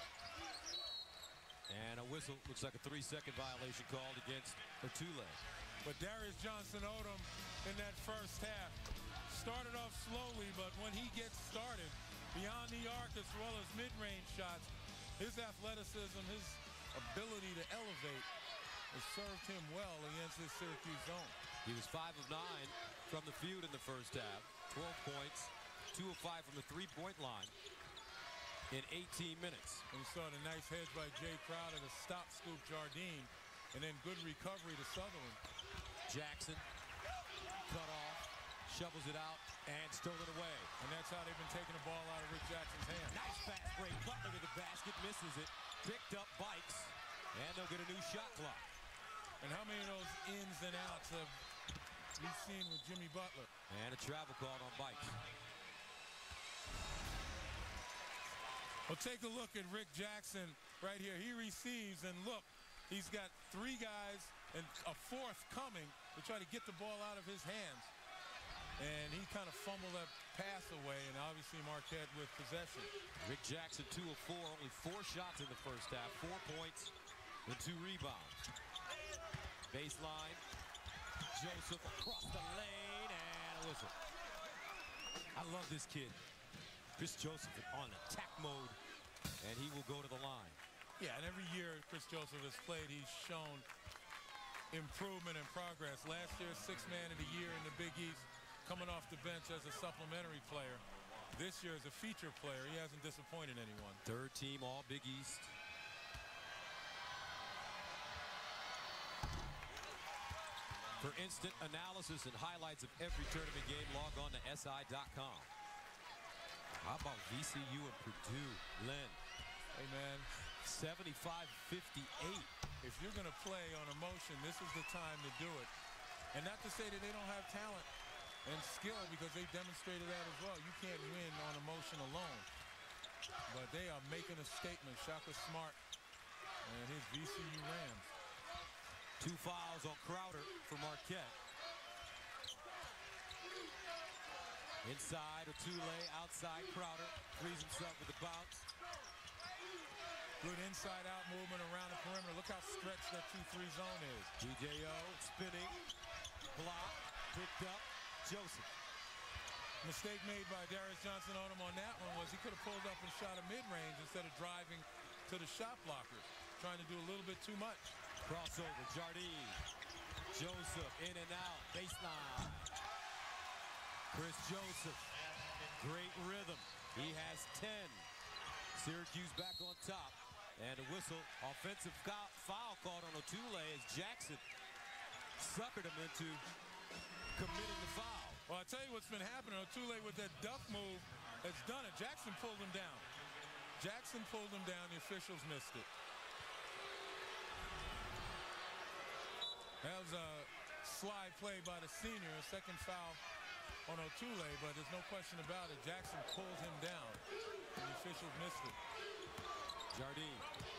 A: and a whistle, looks like a three-second violation called against Atule.
B: But Darius Johnson-Odom in that first half started off slowly, but when he gets started, beyond the arc as well as mid-range shots, his athleticism, his ability to elevate has served him well against this Syracuse zone.
A: He was five of nine from the field in the first half, twelve points, two of five from the three-point line. in eighteen minutes.
B: And you saw the nice hedge by Jay Crowder to stop Scoop Jardine, and then good recovery to Sutherland.
A: Jackson cut off, shovels it out, and stolen away.
B: And that's how they've been taking the ball out of Rick Jackson's hand.
A: Nice fast break. Butler to the basket, misses it. Picked up, bikes, and they'll get a new shot clock.
B: And how many of those ins and outs have we seen with Jimmy Butler?
A: And a travel called on bikes.
B: Well, take a look at Rick Jackson right here. He receives, and look, he's got three guys and a fourth coming to try to get the ball out of his hands. And he kind of fumbled that pass away, and obviously Marquette with possession.
A: Rick Jackson, two of four, only four shots in the first half, four points and two rebounds. Baseline, Joseph across the lane, and a whistle. I love this kid. Chris Joseph on attack mode, and he will go to the line.
B: Yeah, and every year Chris Joseph has played, he's shown improvement and progress. Last year, sixth man of the year in the Big East, coming off the bench as a supplementary player. This year as a feature player, he hasn't disappointed anyone.
A: Third team all Big East. For instant analysis and highlights of every tournament game, log on to S I dot com. How about V C U and Purdue? Len.
B: Hey, man.
A: seventy-five fifty-eight.
B: If you're going to play on emotion, this is the time to do it. And not to say that they don't have talent and skill, because they've demonstrated that as well. You can't win on emotion alone. But they are making a statement. Shaka Smart and his V C U Rams.
A: Two fouls on Crowder for Marquette. Inside Otule, outside Crowder. Frees himself with the bounce.
B: Good inside-out movement around the perimeter. Look how stretched that two three zone is.
A: D J O spinning. Block. Picked up. Joseph.
B: Mistake made by Darius Johnson-Odom on that one was he could have pulled up and shot a mid-range instead of driving to the shot blockers. Trying to do a little bit too much.
A: Crossover. Jardine. Joseph in and out. Baseline. Chris Joseph. Great rhythm. He has ten. Syracuse back on top. And a whistle. Offensive foul called on Otule as Jackson suckered him into committing the foul.
B: Well, I'll tell you what's been happening. Otule with that duck move has done it. Jackson pulled him down. Jackson pulled him down. The officials missed it. That was a slide play by the senior. A second foul on Otule, but there's no question about it. Jackson pulled him down, and the officials missed it.
A: Jardine.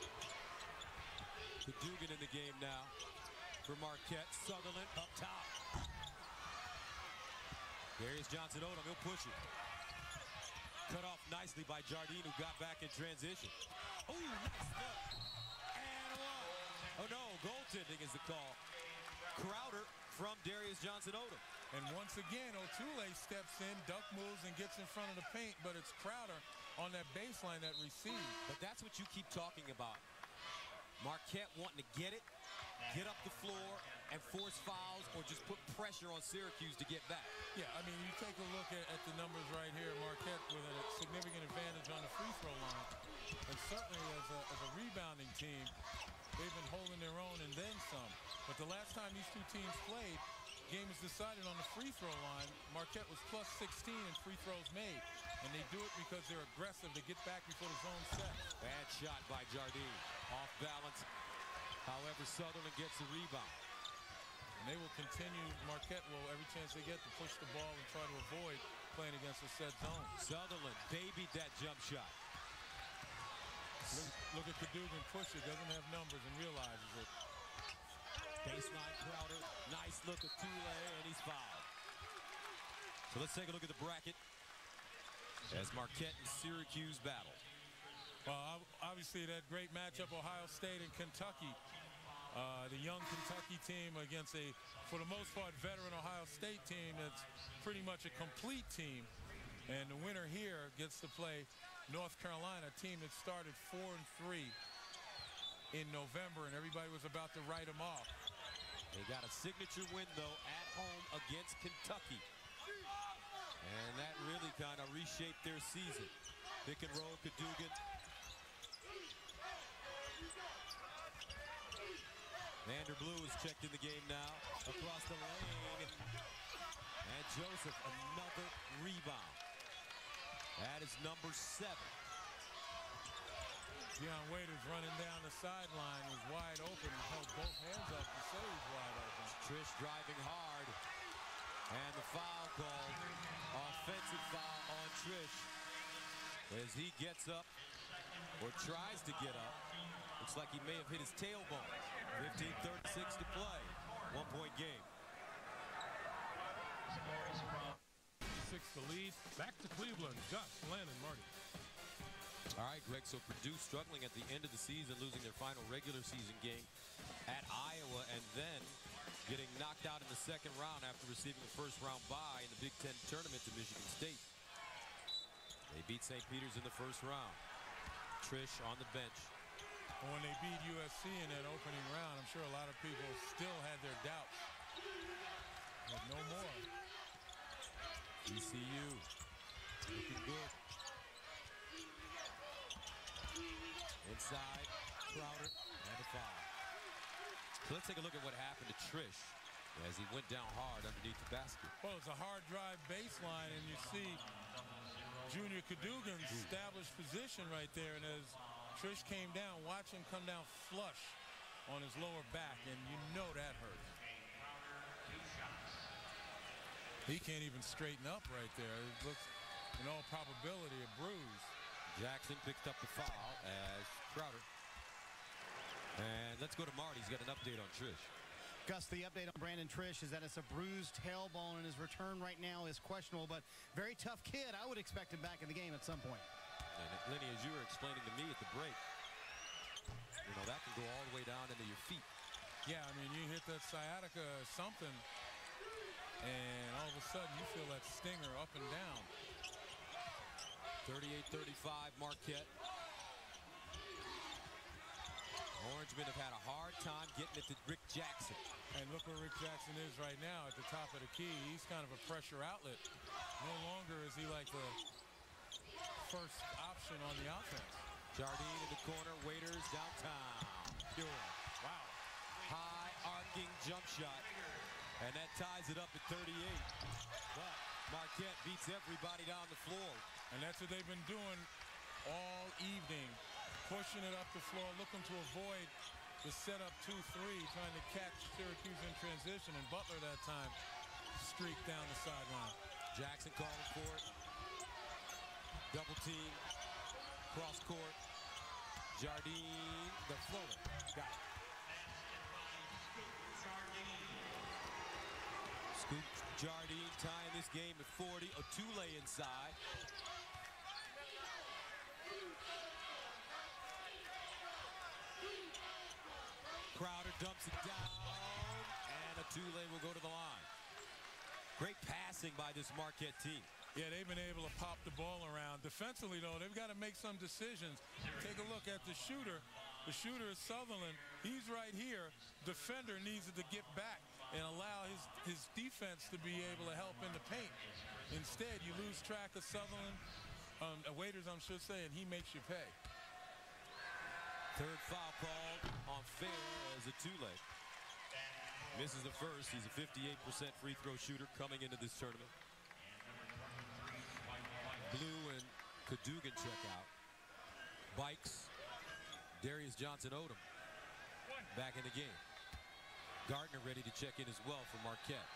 A: Dugan in the game now for Marquette. Sutherland up top. Darius Johnson-Odom, he'll push it. Cut off nicely by Jardine, who got back in transition. Oh, nice look. And one. Oh, no, goaltending is the call. Crowder from Darius Johnson-Odom.
B: And once again, Otule steps in, duck moves, and gets in front of the paint, but it's Crowder on that baseline that receives.
A: But that's what you keep talking about. Marquette wanting to get it, get up the floor, and force fouls, or just put pressure on Syracuse to get back.
B: Yeah, I mean, you take a look at, at the numbers right here. Marquette with a significant advantage on the free throw line. And certainly as a, as a rebounding team, they've been holding their own and then some. But the last time these two teams played, game was decided on the free throw line. Marquette was plus sixteen in free throws made. And they do it because they're aggressive to get back before the zone sets.
A: Bad shot by Jardine. Off balance. However, Sutherland gets the rebound.
B: And they will continue, Marquette will, every chance they get, to push the ball and try to avoid playing against a set zone.
A: Sutherland babied that jump shot.
B: Look, look at Cadogan push it, doesn't have numbers and realizes it.
A: Baseline Crowder, nice look at Tule, and he's fouled. So let's take a look at the bracket as Marquette and Syracuse battle.
B: Well, obviously that great matchup, Ohio State and Kentucky. Uh, the young Kentucky team against a, for the most part, veteran Ohio State team that's pretty much a complete team. And the winner here gets to play North Carolina, a team that started four and three in November, and everybody was about to write them off.
A: They got a signature win, though, at home against Kentucky. And that really kind of reshaped their season. Pick and roll, Cadogan. Vander Blue is checked in the game now. Across the lane. And Joseph, another rebound. That is number seven.
B: Deion Waiters running down the sideline, was wide open, held both hands up to say he's wide open.
A: Trish driving hard. And the foul called. Offensive foul on Trish. As he gets up, or tries to get up. Looks like he may have hit his tailbone. fifteen thirty-six to play. One point game.
D: Six to lead. Back to Cleveland. Gus, Len, and Marty.
A: All right, Greg, so Purdue struggling at the end of the season, losing their final regular season game at Iowa, and then getting knocked out in the second round after receiving a first round bye in the Big Ten tournament to Michigan State. They beat Saint Peter's in the first round. Trish on the bench.
B: When they beat U S C in that opening round, I'm sure a lot of people still had their doubts. But no more.
A: E C U looking good. Inside, Crowder, and a foul. So let's take a look at what happened to Trish as he went down hard underneath the basket.
B: Well, it's a hard drive baseline, and you see Junior Cadogan's established position right there, and as Trish came down, watch him come down flush on his lower back, and you know that hurt. He can't even straighten up right there. It looks, in all probability, a bruise.
A: Jackson picked up the foul as Crowder. And let's go to Marty. He's got an update on Trish.
C: Gus, the update on Brandon Trish is that it's a bruised tailbone, and his return right now is questionable, but very tough kid. I would expect him back in the game at some point.
A: And Lenny, as you were explaining to me at the break, you know, that can go all the way down into your feet.
B: Yeah, I mean, you hit that sciatica or something, and all of a sudden you feel that stinger up and down.
A: thirty-eight thirty-five Marquette. Orangemen have had a hard time getting it to Rick Jackson.
B: And look where Rick Jackson is right now at the top of the key. He's kind of a pressure outlet. No longer is he like the first option on the offense.
A: Jardine in the corner, Waiters downtown. Pure.
B: Wow.
A: High arcing jump shot. And that ties it up at thirty-eight. But Marquette beats everybody down the floor.
B: And that's what they've been doing all evening. Pushing it up the floor, looking to avoid the setup two three, trying to catch Syracuse in transition. And Butler that time streaked down the sideline.
A: Jackson calling for it. Double team. Cross court. Jardine, the floater. Got it. Scoop Jardine tying this game at forty. Otule inside. Crowder dumps it down, and Otule will go to the line. Great passing by this Marquette team.
B: Yeah, they've been able to pop the ball around. Defensively, though, they've got to make some decisions. Take a look at the shooter. The shooter is Sutherland. He's right here. Defender needs to get back and allow his, his defense to be able to help in the paint. Instead, you lose track of Sutherland, um, Waiters, I should say, and he makes you pay.
A: Third foul called on fair as Otule misses the first. He's a fifty-eight percent free throw shooter coming into this tournament. Blue and Cadogan check out. Bikes, Darius Johnson-Odom back in the game. Gardner ready to check in as well for Marquette.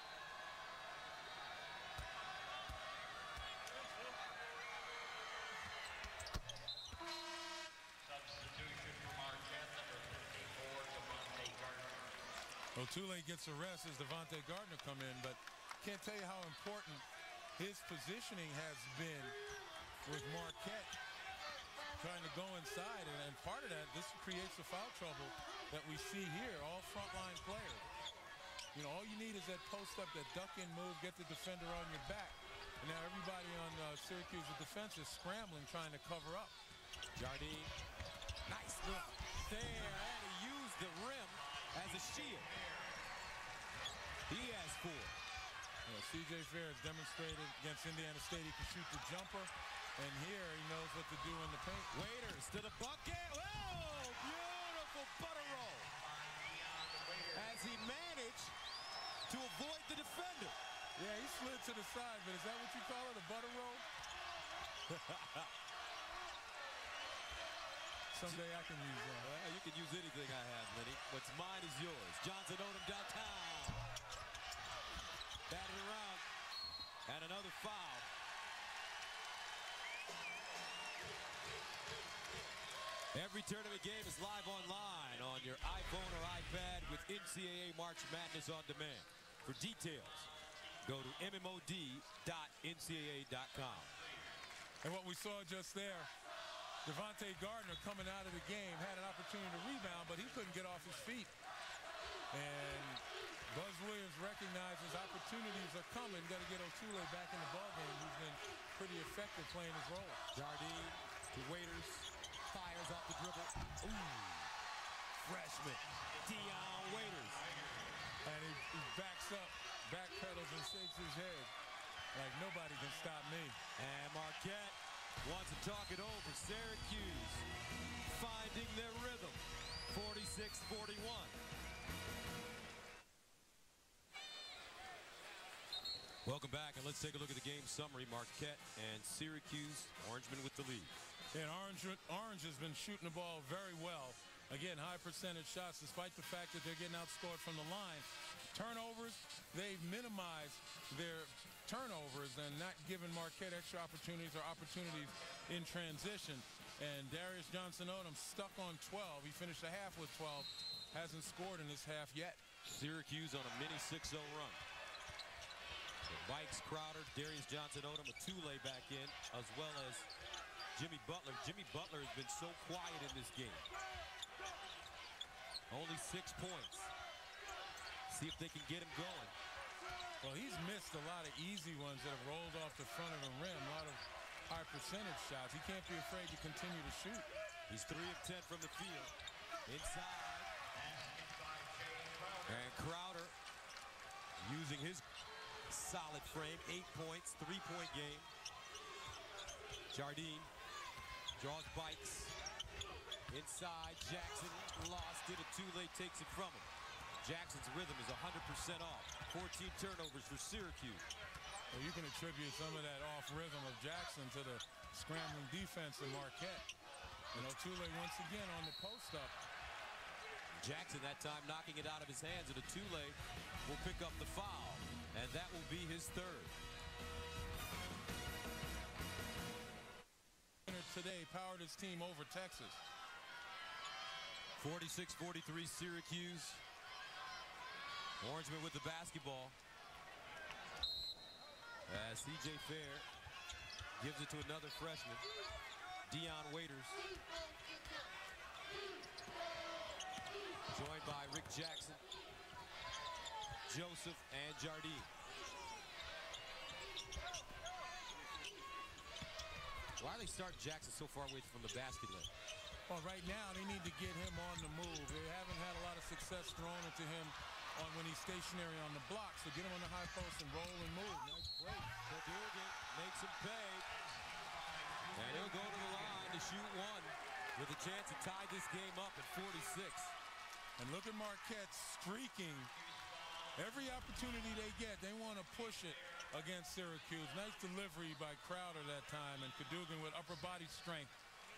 B: Otule gets a rest as Devontae Gardner come in, but can't tell you how important his positioning has been with Marquette trying to go inside, and, and part of that, this creates the foul trouble that we see here, all frontline players. You know, all you need is that post-up, that duck-in move, get the defender on your back. And now everybody on uh, Syracuse's defense is scrambling, trying to cover up.
A: Jardine, nice look there, and he used the rim as a shield. He has four.
B: Yeah, C J Fair has demonstrated against Indiana State he can shoot the jumper And here he knows what to do in the paint.
A: Waiters to the bucket. Whoa! Beautiful butter roll. As he managed to avoid the defender.
B: Yeah, he slid to the side, but is that what you call it, a butter roll? Someday I can use that.
A: Well, you can use anything I have, Lenny. What's mine is yours. Johnson Odom downtown. Batted around. And another foul. Every tournament game is live online on your iPhone or iPad with N C double A March Madness on demand. For details, go to M M O D dot N C double A dot com.
B: And what we saw just there, Devontae Gardner coming out of the game had an opportunity to rebound, but he couldn't get off his feet. And Buzz Williams recognizes opportunities are coming. Got to get Otule back in the ballgame. He's been pretty effective playing his role.
A: Jardine to Waiters. Fires off the dribble. Ooh. Freshman. Dion Waiters.
B: And he, he backs up, backpedals and shakes his head like nobody can stop me.
A: And Marquette wants to talk it over. Syracuse finding their rhythm. forty-six forty-one. Welcome back, and let's take a look at the game summary. Marquette and Syracuse, Orangemen with the lead.
B: And Orange, Orange has been shooting the ball very well. Again, high percentage shots, despite the fact that they're getting outscored from the line. Turnovers, they've minimized their turnovers and not giving Marquette extra opportunities or opportunities in transition. And Darius Johnson-Odom stuck on twelve. He finished the half with twelve. Hasn't scored in this half yet.
A: Syracuse on a mini six oh run. Bikes, Crowder, Darius Johnson-Odom, a two-lay back in, as well as Jimmy Butler. Jimmy Butler has been so quiet in this game. Only six points. See if they can get him going.
B: Well, he's missed a lot of easy ones that have rolled off the front of the rim. A lot of high percentage shots. He can't be afraid to continue to shoot.
A: He's three of ten from the field. Inside. And Crowder using his solid frame. Eight points, three-point game. Jardine draws bikes. Inside, Jackson lost it. A two-lay takes it from him. Jackson's rhythm is one hundred percent off. fourteen turnovers for Syracuse.
B: Well, you can attribute some of that off rhythm of Jackson to the scrambling defense in Marquette. And Otule once again on the post-up.
A: Jackson that time knocking it out of his hands, and Otule will pick up the foul. And that will be his third.
B: Today powered his team over Texas.
A: forty-six forty-three Syracuse. Orangeman with the basketball. As C J Fair gives it to another freshman, Dion Waiters. Joined by Rick Jackson, Joseph, and Jardine. Why are they starting Jackson so far away from the basket line?
B: Well, right now they need to get him on the move. They haven't had a lot of success throwing it to him on when he's stationary on the block. So get him on the high post and roll and move. Nice break.
A: Cadogan makes him pay. And he'll go to the line to shoot one with a chance to tie this game up at forty-six.
B: And look at Marquette streaking. Every opportunity they get, they want to push it against Syracuse. Nice delivery by Crowder that time, and Cadogan with upper body strength.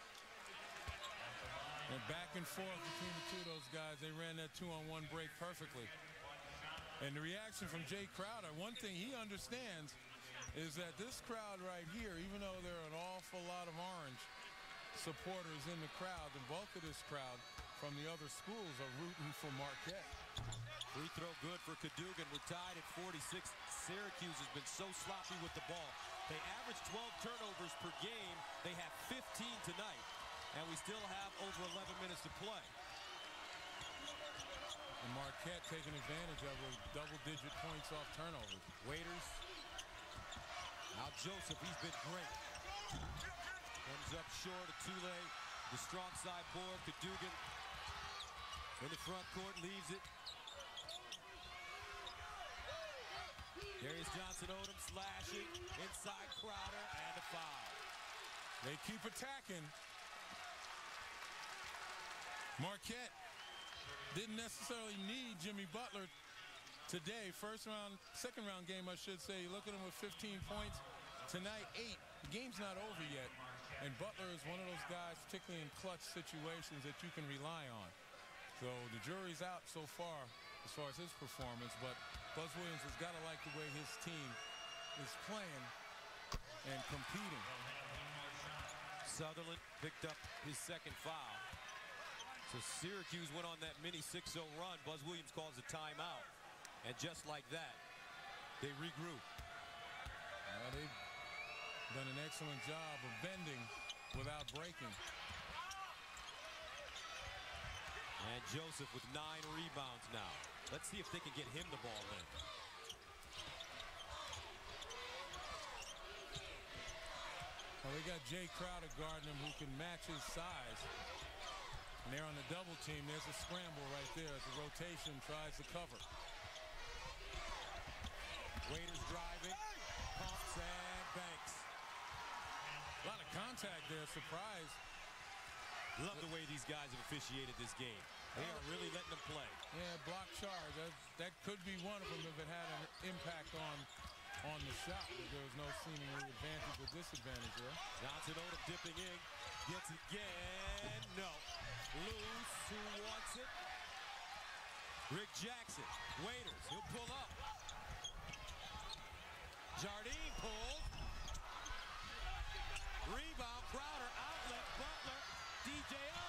B: And back and forth between the two of those guys. They ran that two-on-one break perfectly. And the reaction from Jay Crowder, one thing he understands is that this crowd right here, even though there are an awful lot of Orange supporters in the crowd, the bulk of this crowd from the other schools are rooting for Marquette.
A: Free throw good for Cadogan. We're tied at forty-six. Syracuse has been so sloppy with the ball. They average twelve turnovers per game. They have fifteen tonight. And we still have over eleven minutes to play.
B: And Marquette taking advantage of with double-digit points off turnovers.
A: Waiters. Now Joseph, he's been great. Comes up short of Tule. The strong side board. Cadogan in the front court, leaves it. Darius Johnson-Odom slashing inside Crowder, and a foul.
B: They keep attacking. Marquette didn't necessarily need Jimmy Butler today. First round, second round game, I should say. Look at him with fifteen points. Tonight, eight. The game's not over yet. And Butler is one of those guys, particularly in clutch situations, that you can rely on. So the jury's out so far as far as his performance, but Buzz Williams has got to like the way his team is playing and competing.
A: Sutherland picked up his second foul. So Syracuse went on that mini six oh run. Buzz Williams calls a timeout. And just like that, they regroup.
B: Uh, they've done an excellent job of bending without breaking.
A: And Joseph with nine rebounds now. Let's see if they can get him the ball in.
B: Well, they got Jay Crowder guarding him, who can match his size. And they're on the double team. There's a scramble right there as the rotation tries to cover.
A: Waiters driving, pumps and banks.
B: A lot of contact there, surprise.
A: Love the way these guys have officiated this game. They are really letting them play.
B: Yeah, block charge. That, that could be one of them if it had an impact on, on the shot, but there was no seemingly advantage or disadvantage there.
A: Johnson Odom dipping in, gets it again. No. Loose, who wants it? Rick Jackson, Waiters, he'll pull up. Jardine pulled. Rebound, Crowder, outlet, Butler, D J O.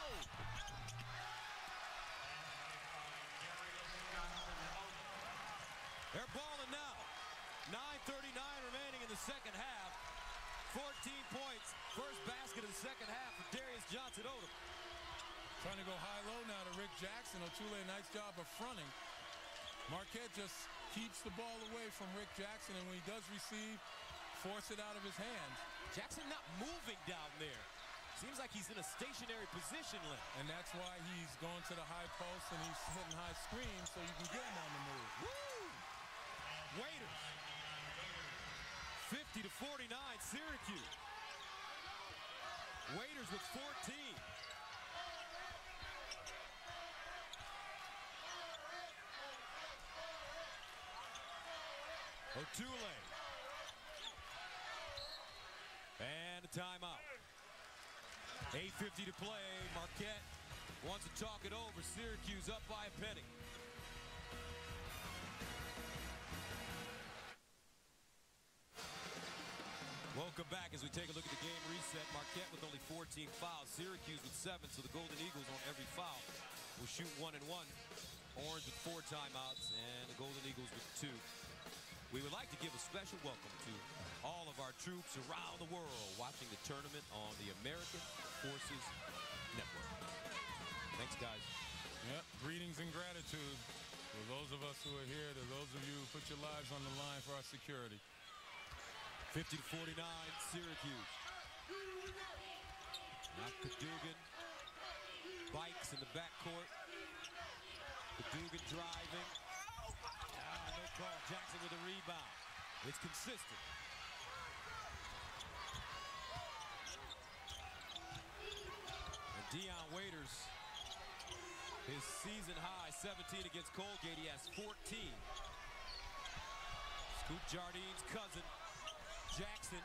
A: They're balling now. nine thirty-nine remaining in the second half. fourteen points. First basket of the second half for Darius Johnson Odom.
B: Trying to go high-low now to Rick Jackson. Ochule, a nice job of fronting. Marquette just keeps the ball away from Rick Jackson, and when he does receive, force it out of his hands.
A: Jackson not moving down there. Seems like he's in a stationary position, Lynn.
B: And that's why he's going to the high post and he's hitting high screens so you can get him on the move.
A: Woo! Waiters. fifty to forty-nine, Syracuse. Waiters with fourteen. O'Toole. And a timeout. eight fifty to play. Marquette wants to talk it over. Syracuse up by a penny. Welcome back as we take a look at the game reset. Marquette with only fourteen fouls. Syracuse with seven, so the Golden Eagles on every foul will shoot one and one. Orange with four timeouts, and the Golden Eagles with two. We would like to give a special welcome to all of our troops around the world watching the tournament on the American Forces Network. Thanks, guys.
B: Yep, greetings and gratitude for those of us who are here, to those of you who put your lives on the line for our security.
A: fifty to forty-nine, Syracuse. Now Cadogan. Bikes in the backcourt. Cadogan driving. Ah, no call. Jackson with a rebound. It's consistent. And Dion Waiters, his season high, seventeen against Colgate. He has fourteen. Scoop Jardine's cousin. Jackson.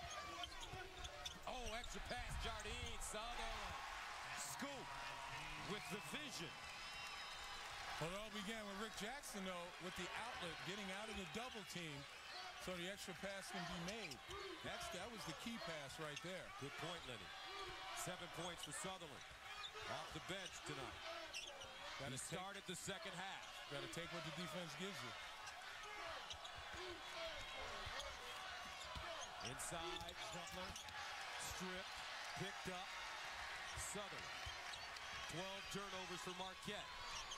A: Oh, extra pass, Jardine. Sutherland. Scoop with the vision.
B: Well, it all began with Rick Jackson, though, with the outlet, getting out of the double team so the extra pass can be made. That's, that was the key pass right there.
A: Good point, Lenny. Seven points for Sutherland. Off the bench tonight. Got to start at the second half.
B: Got to take what the defense gives you.
A: Inside, Butler, stripped, picked up, Southern. twelve turnovers for Marquette.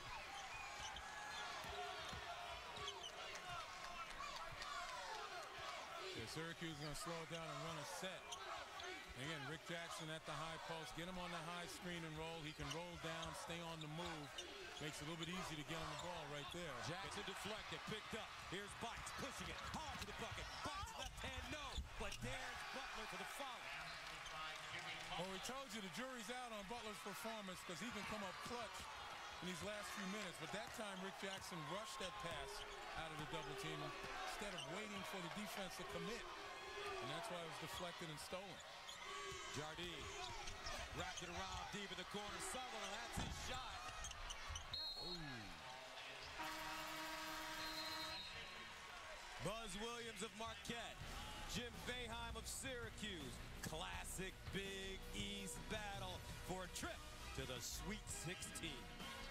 B: Yeah, Syracuse is going to slow it down and run a set. Again, Rick Jackson at the high post. Get him on the high screen and roll. He can roll down, stay on the move. Makes it a little bit easy to get on the ball right there.
A: Jackson deflected, picked up. Here's Bikes pushing it hard to the bucket. Bikes left hand, no. But there's Butler for the foul.
B: Well, we told you the jury's out on Butler's performance because he can come up clutch in these last few minutes. But that time, Rick Jackson rushed that pass out of the double team instead of waiting for the defense to commit. And that's why it was deflected and stolen.
A: Jardine wrapped it around deep in the corner. Sutherland, that's his shot. Ooh. Buzz Williams of Marquette. Jim Boeheim of Syracuse. Classic Big East battle for a trip to the Sweet sixteen.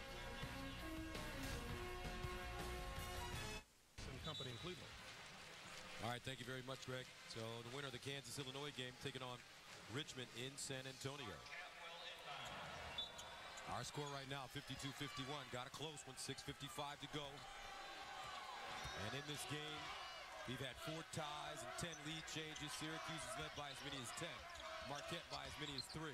D: And company in Cleveland.
A: All right, thank you very much, Greg. So the winner of the Kansas-Illinois game taking on Richmond in San Antonio. Our score right now, fifty-two fifty-one. Got a close one, six fifty-five to go. And in this game, we've had four ties and ten lead changes. Syracuse is led by as many as ten. Marquette by as many as three.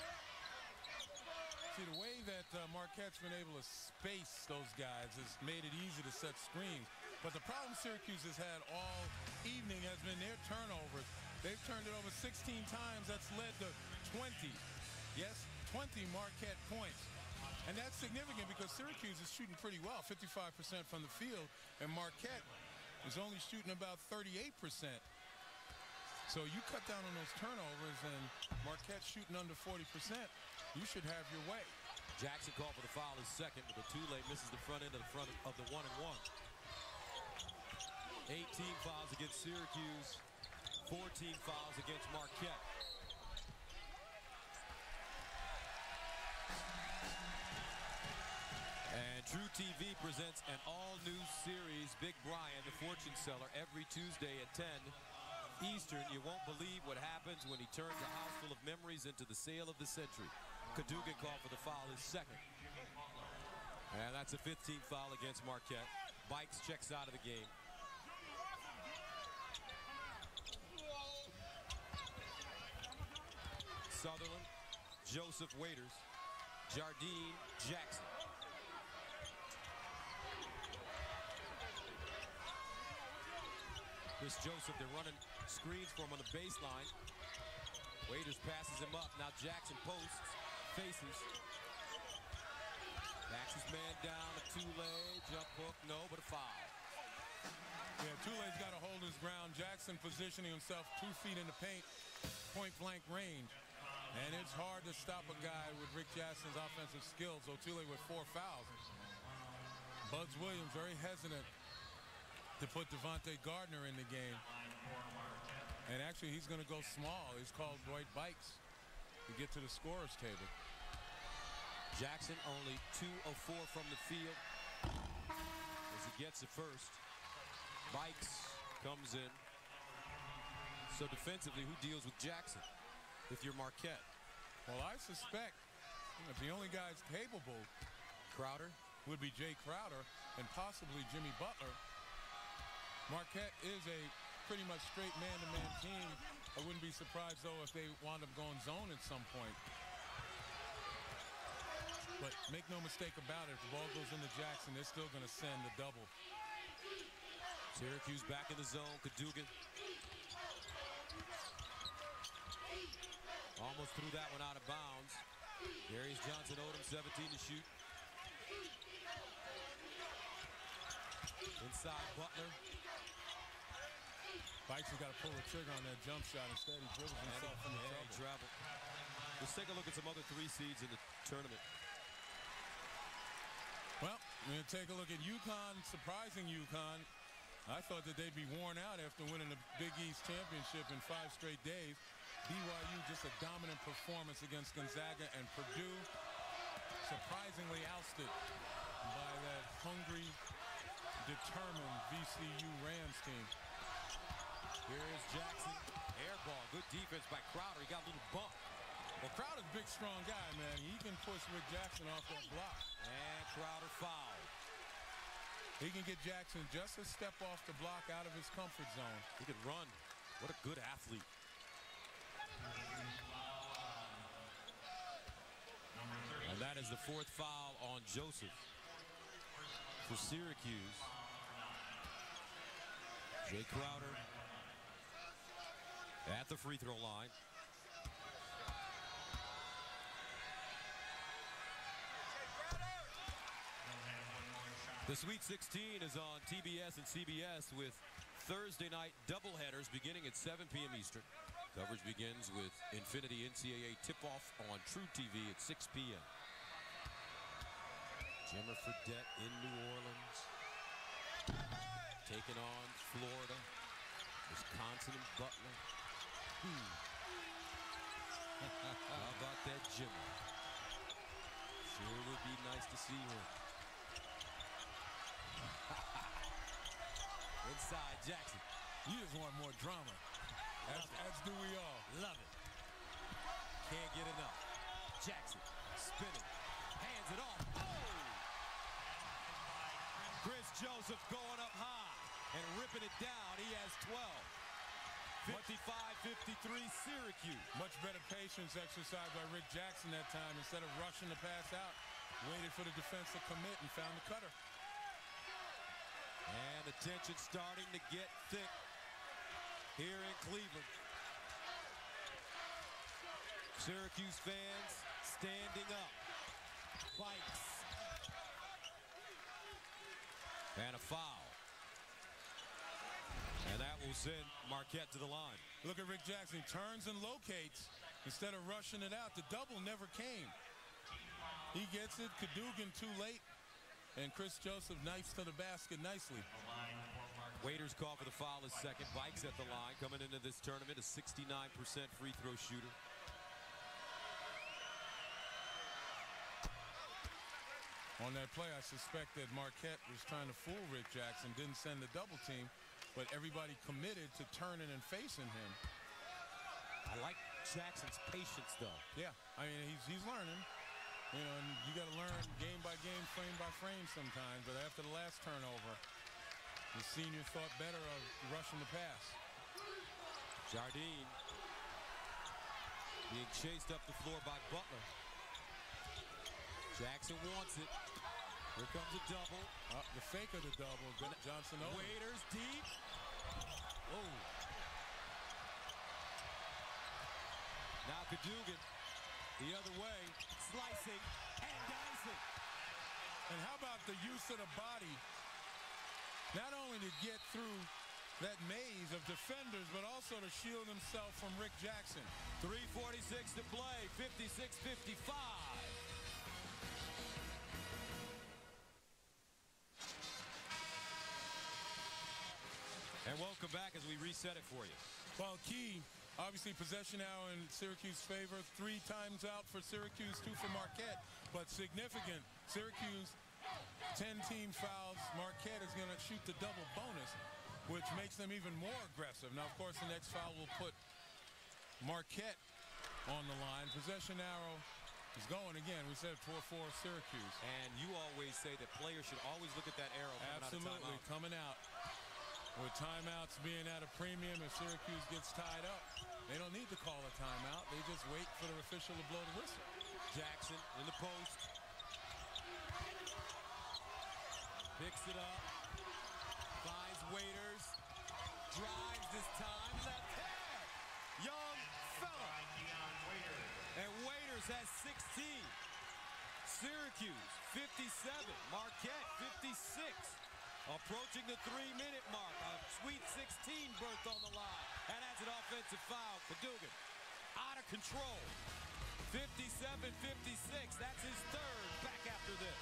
B: See, the way that uh, Marquette's been able to space those guys has made it easy to set screens. But the problem Syracuse has had all evening has been their turnovers. They've turned it over sixteen times. That's led to twenty. Yes, twenty Marquette points. And that's significant because Syracuse is shooting pretty well, fifty-five percent from the field, and Marquette is only shooting about thirty-eight percent. So you cut down on those turnovers, and Marquette's shooting under forty percent. You should have your way.
A: Jackson called for the foul, his second, but the two-lay misses the front end of the front of the one and one. eighteen fouls against Syracuse, fourteen fouls against Marquette. And True T V presents an all-new series, Big Brian, the fortune seller, every Tuesday at ten Eastern. You won't believe what happens when he turns a house full of memories into the sale of the century. Cadogan called for the foul, his second. And that's a fifteenth foul against Marquette. Bikes checks out of the game. Sutherland, Joseph Waiters, Jardine, Jackson. Chris Joseph, they're running screens for him on the baseline. Waiters passes him up. Now Jackson posts, faces. Backs his man down, a two-lay, jump hook, no, but a foul.
B: Yeah, Tulay's got to hold his ground. Jackson positioning himself two feet in the paint, point-blank range. And it's hard to stop a guy with Rick Jackson's offensive skills. Otuley with four fouls. Buzz Williams very hesitant to put Devontae Gardner in the game. And actually, he's going to go small. He's called Dwight Bikes to get to the scorer's table.
A: Jackson only two of four from the field as he gets it first. Bikes comes in. So defensively, who deals with Jackson if you're Marquette?
B: Well, I suspect if the only guys capable
A: Crowder
B: would be Jay Crowder and possibly Jimmy Butler. Marquette is a pretty much straight man-to-man team. I wouldn't be surprised, though, if they wound up going zone at some point. But make no mistake about it, if the ball goes into Jackson, they're still going to send the double.
A: Syracuse back in the zone. Cadogan almost threw that one out of bounds. Darius Johnson owed him seventeen to shoot. Inside Butler.
B: Bikes has got to pull the trigger on that jump shot. Instead, he dribbles himself into
A: yeah, trouble. Let's take a look at some other three seeds in the tournament.
B: Well, we're going to take a look at UConn, surprising UConn. I thought that they'd be worn out after winning the Big East Championship in five straight days. B Y U just a dominant performance against Gonzaga, and Purdue surprisingly ousted by that hungry, determined V C U Rams team.
A: Here is Jackson. Air ball. Good defense by Crowder. He got a little bump.
B: Well, Crowder's a big, strong guy, man. He can push Rick Jackson off that block.
A: And Crowder fouled.
B: He can get Jackson just a step off the block out of his comfort zone.
A: He can run. What a good athlete. And that is the fourth foul on Joseph. for Syracuse. Jay Crowder at the free throw line. The Sweet sixteen is on T B S and C B S with Thursday night doubleheaders beginning at seven p m Eastern. Coverage begins with Infinity N C double A tip-off on True T V at six p m Jimmer Fredette in New Orleans, taking on Florida, Wisconsin and Butler. Hmm. How about that Jimmer? Sure would be nice to see him. Inside Jackson.
B: You just want more drama. As, as do we all.
A: Love it. Can't get enough. Jackson spinning. Hands it off. Oh! Chris Joseph going up high and ripping it down. He has twelve. fifty-five fifty-three Syracuse.
B: Much better patience exercised by Rick Jackson that time. Instead of rushing the pass out, waited for the defense to commit and found the cutter.
A: And the tension starting to get thick here in Cleveland. Syracuse fans standing up. Bikes. And a foul. And that will send Marquette to the line.
B: Look at Rick Jackson. Turns and locates instead of rushing it out. The double never came. He gets it. Cadogan too late. And Chris Joseph knifes to the basket nicely.
A: Waiters call for the foul is second. Bikes at the line coming into this tournament, a sixty-nine percent free throw shooter.
B: On that play, I suspect that Marquette was trying to fool Rick Jackson, didn't send the double team, but everybody committed to turning and facing him.
A: I like Jackson's patience, though.
B: Yeah, I mean, he's, he's learning. You know, and you got to learn game by game, frame by frame sometimes. But after the last turnover, the senior thought better of rushing the pass.
A: Jardine being chased up the floor by Butler. Jackson wants it. Here comes a double.
B: Uh, the fake of the double. Johnson over.
A: Waiters deep. Oh. Now Cadogan the other way, slicing and dicing.
B: And how about the use of the body? Not only to get through that maze of defenders, but also to shield himself from Rick Jackson.
A: three forty-six to play, fifty-six fifty-five. And welcome back as we reset it for you.
B: Well, key, obviously possession now in Syracuse favor. Three times out for Syracuse, two for Marquette. But significant, Syracuse, ten team fouls. Marquette is going to shoot the double bonus, which makes them even more aggressive. Now, of course, the next foul will put Marquette on the line. Possession arrow is going again. We said four four Syracuse.
A: And you always say that players should always look at that arrow coming
B: Absolutely,
A: out of timeout.
B: coming out. With timeouts being at a premium, if Syracuse gets tied up, they don't need to call a timeout. They just wait for the official to blow the whistle.
A: Jackson in the post. Picks it up. Finds Waiters. Drives this time. Left hand. Young fella. And Waiters has sixteen. Syracuse fifty-seven. Marquette fifty-six. Approaching the three-minute mark. A Sweet sixteen berth on the line. And that's an offensive foul. Cadogan out of control. fifty-seven fifty-six. That's his third. Back after this.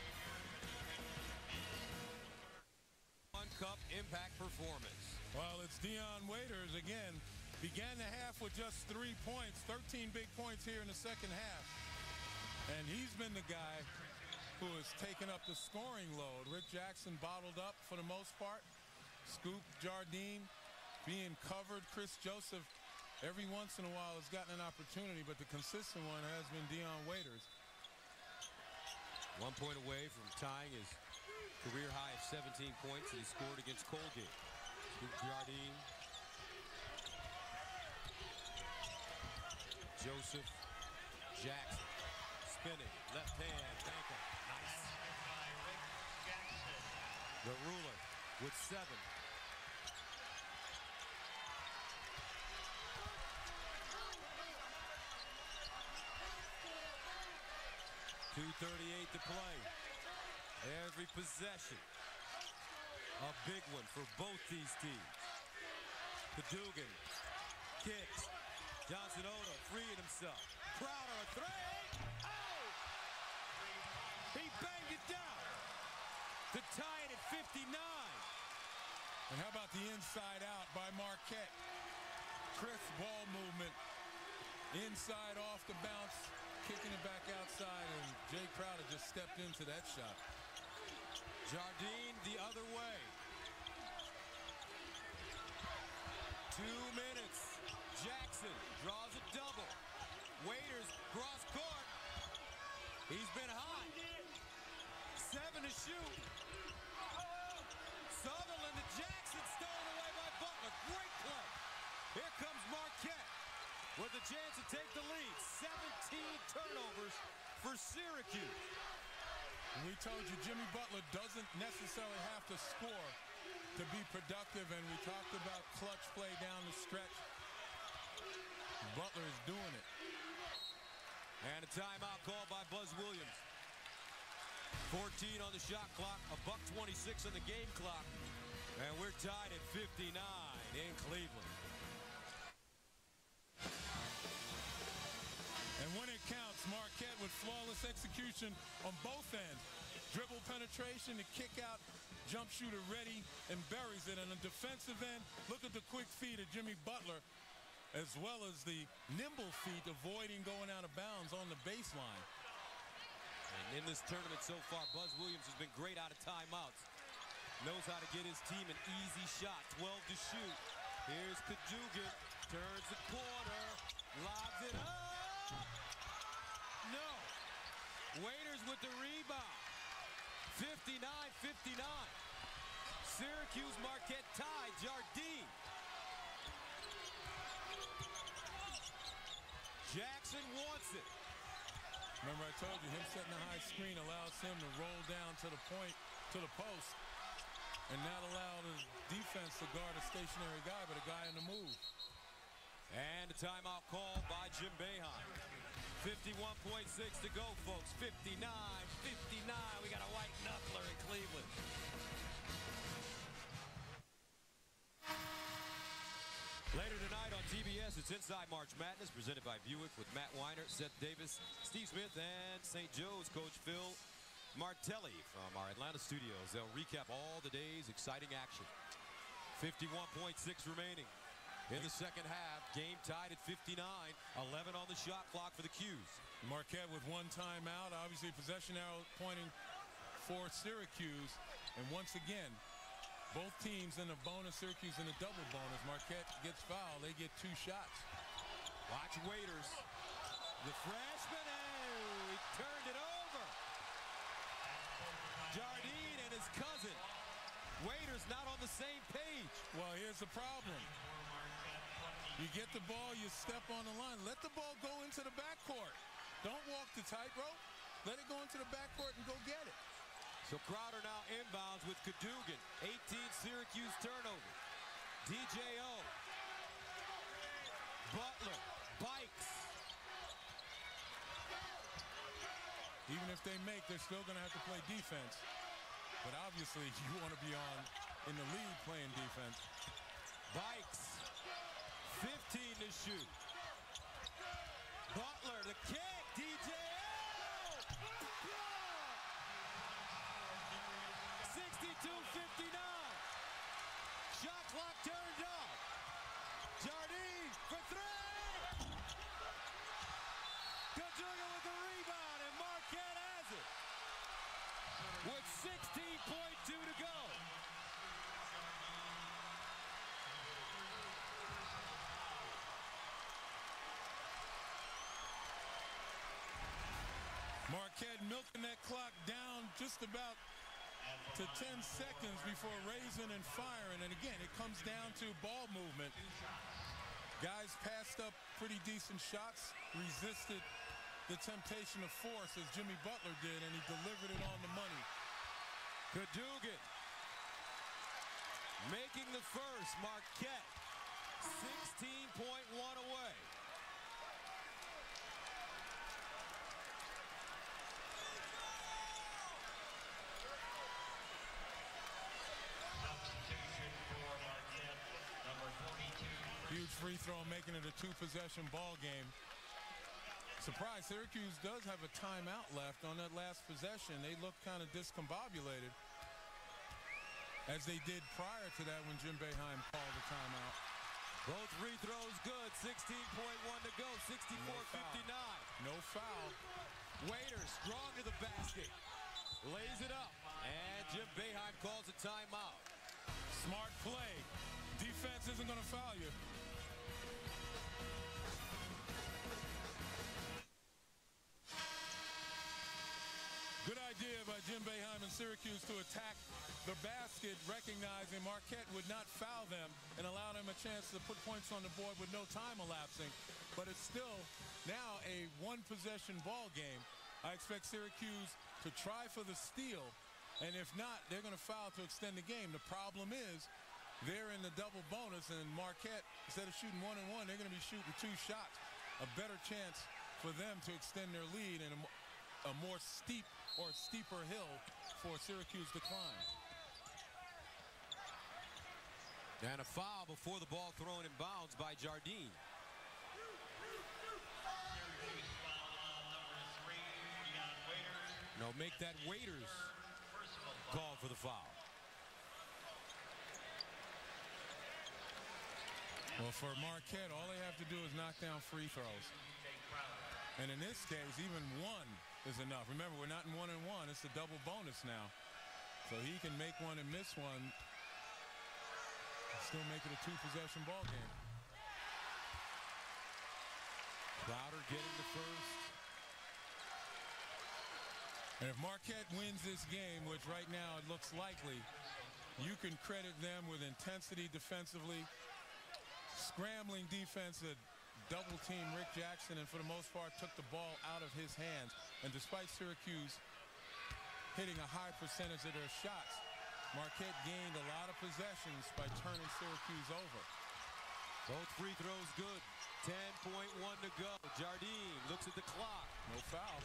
A: One cup impact performance.
B: Well, it's Dion Waiters again. Began the half with just three points. thirteen big points here in the second half. And he's been the guy who has taken up the scoring load. Rick Jackson bottled up for the most part. Scoop, Jardine being covered. Chris Joseph every once in a while has gotten an opportunity, but the consistent one has been Dion Waiters.
A: One point away from tying his career high of seventeen points that he scored against Colgate. Scoop, Jardine. Joseph, Jackson, spinning, left hand, ankle. Nice. The ruler with seven. two thirty-eight to play. Every possession, a big one for both these teams. Cadogan kicks. Johnson Odom freeing himself. Crowder a three. Oh! He banged it down to tie it at fifty-nine.
B: And how about the inside out by Marquette? Crisp ball movement. Inside off the bounce, kicking it back outside, and Jay Crowder just stepped into that shot.
A: Jardine the other way. Two minutes. Jackson draws a double. Waiters cross court. He's been hot. Seven to shoot. Sutherland to Jackson, stolen away by Butler. Great play. Here comes Marquette with a chance to take the lead. seventeen turnovers for Syracuse.
B: We told you Jimmy Butler doesn't necessarily have to score to be productive, and we talked about clutch play down the stretch. Butler is doing it.
A: And a timeout called by Buzz Williams. fourteen on the shot clock, a buck twenty-six on the game clock, and we're tied at fifty-nine in Cleveland.
B: And when it counts, Marquette with flawless execution on both ends. Dribble penetration, the kick out, jump shooter ready, and buries it. And on the defensive end, look at the quick feet of Jimmy Butler, as well as the nimble feet avoiding going out of bounds on the baseline.
A: And in this tournament so far, Buzz Williams has been great out of timeouts. Knows how to get his team an easy shot. twelve to shoot. Here's Cadogan. Turns the corner. Lobs it up. No. Waiters with the rebound. fifty-nine fifty-nine. Syracuse Marquette tied. Jardine. Jackson wants it.
B: Remember, I told you, him setting the high screen allows him to roll down to the point, to the post, and not allow the defense to guard a stationary guy, but a guy in the move.
A: And a timeout called by Jim Boeheim. fifty-one point six to go, folks. fifty-nine fifty-nine. We got a white knuckler in Cleveland. Later tonight on T B S, it's Inside March Madness, presented by Buick with Matt Weiner, Seth Davis, Steve Smith, and Saint Joe's coach Phil Martelli from our Atlanta studios. They'll recap all the day's exciting action. fifty-one point six remaining in the second half. Game tied at fifty-nine. eleven on the shot clock for the Qs.
B: Marquette with one timeout. Obviously, possession arrow pointing for Syracuse. And once again, both teams in the bonus, Syracuse in the double bonus. Marquette gets fouled. They get two shots.
A: Watch Waiters. The freshman, oh, he turned it over. Jardine and his cousin. Waiters not on the same page.
B: Well, here's the problem. You get the ball, you step on the line. Let the ball go into the backcourt. Don't walk the tightrope. Let it go into the backcourt and go get it.
A: So Crowder now inbounds with Cadogan. eighteen Syracuse turnover. D J O. Butler. Bikes.
B: Even if they make, they're still going to have to play defense. But obviously, you want to be on in the lead playing defense.
A: Bikes. fifteen to shoot. Butler, the kick. D J O. sixty-two fifty-nine. Shot clock turned off. Jardine for three. Cadogan with the rebound, and Marquette has it with sixteen point two to go.
B: Marquette milking that clock down just about to ten seconds before raising and firing. And again, it comes down to ball movement. Guys passed up pretty decent shots, resisted the temptation of force as Jimmy Butler did, and he delivered it on the money.
A: Cadogan making the first. Marquette sixteen point one away.
G: Substitution for Marquette, number forty-two.
B: Huge free throw, making it a two-possession ball game. Surprise, Syracuse does have a timeout left on that last possession. They look kind of discombobulated, as they did prior to that when Jim Boeheim called the timeout.
A: Both free throws good. sixteen point one to go. sixty-four fifty-nine.
B: No foul.
A: Waiters strong to the basket. Lays it up. And Jim Boeheim calls a timeout.
B: Smart play. Defense isn't going to foul you. Good idea by Jim Boeheim and Syracuse to attack the basket, recognizing Marquette would not foul them and allow them a chance to put points on the board with no time elapsing. But it's still now a one-possession ball game. I expect Syracuse to try for the steal, and if not, they're going to foul to extend the game. The problem is they're in the double bonus, and Marquette, instead of shooting one and one, they're going to be shooting two shots. A better chance for them to extend their lead and a, a more steep or steeper hill for Syracuse to climb.
A: And a foul before the ball thrown in bounds by Jardine.
G: Syracuse foul on number three, Deion Waiters.
A: No, make that Waiters call for the foul.
B: Well, for Marquette, all they have to do is knock down free throws. And in this case, even one is enough. Remember, we're not in one and one. It's a double bonus now. So he can make one and miss one. Still make it a two-possession ball game.
A: Crowder getting the first.
B: And if Marquette wins this game, which right now it looks likely, you can credit them with intensity defensively, scrambling defense that double-team Rick Jackson, and for the most part took the ball out of his hands. And despite Syracuse hitting a high percentage of their shots, Marquette gained a lot of possessions by turning Syracuse over.
A: Both free throws good. ten point one to go. Jardine looks at the clock.
B: No foul.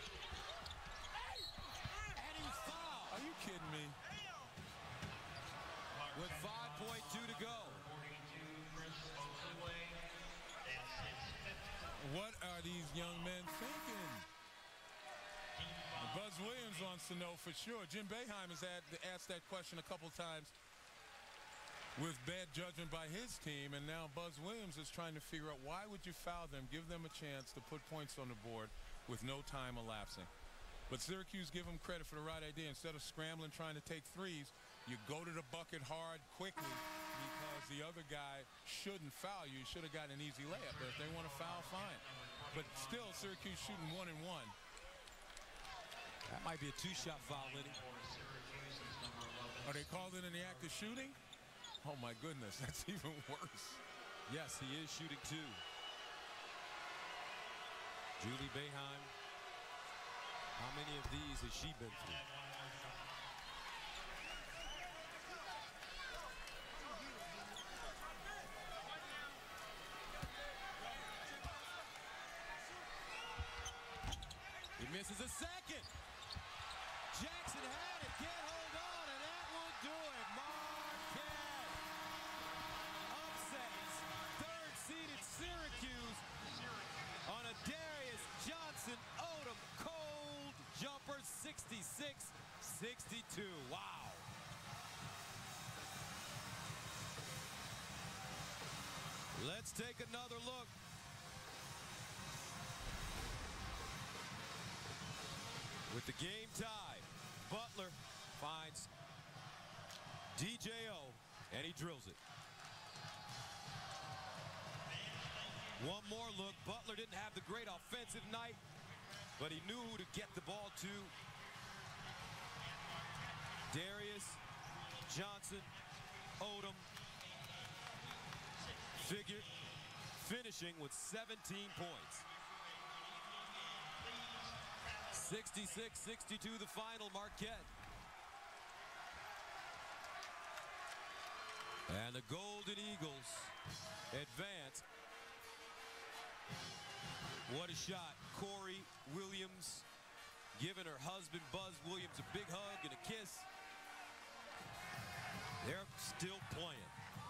A: And he's fouled.
B: Are you kidding me?
A: With five point two to go.
B: What are these young men thinking? Buzz Williams wants to know for sure. Jim Boeheim has had to ask that question a couple times with bad judgment by his team, and now Buzz Williams is trying to figure out why would you foul them, give them a chance to put points on the board with no time elapsing. But Syracuse give them credit for the right idea. Instead of scrambling trying to take threes, you go to the bucket hard quickly because the other guy shouldn't foul you. You should have gotten an easy layup, but if they want to foul, fine. But still, Syracuse shooting one and one.
A: That might be a two-shot foul, Lenny.
B: Are they called in in the act of shooting? Oh, my goodness, that's even worse.
A: Yes, he is shooting two. Julie Boeheim, how many of these has she been through? He misses a second. Jackson had it, can't hold on, and that will do it. Marquette upsets third-seeded Syracuse on a Darius Johnson Odom cold jumper, sixty-six sixty-two. Wow. Let's take another look. With the game tied, Butler finds D J O, and he drills it. One more look. Butler didn't have the great offensive night, but he knew who to get the ball to. Darius, Johnson, Odom, figured, finishing with seventeen points. sixty-six sixty-two the final, Marquette. And the Golden Eagles advance. What a shot. Corey Williams giving her husband Buzz Williams a big hug and a kiss. They're still playing.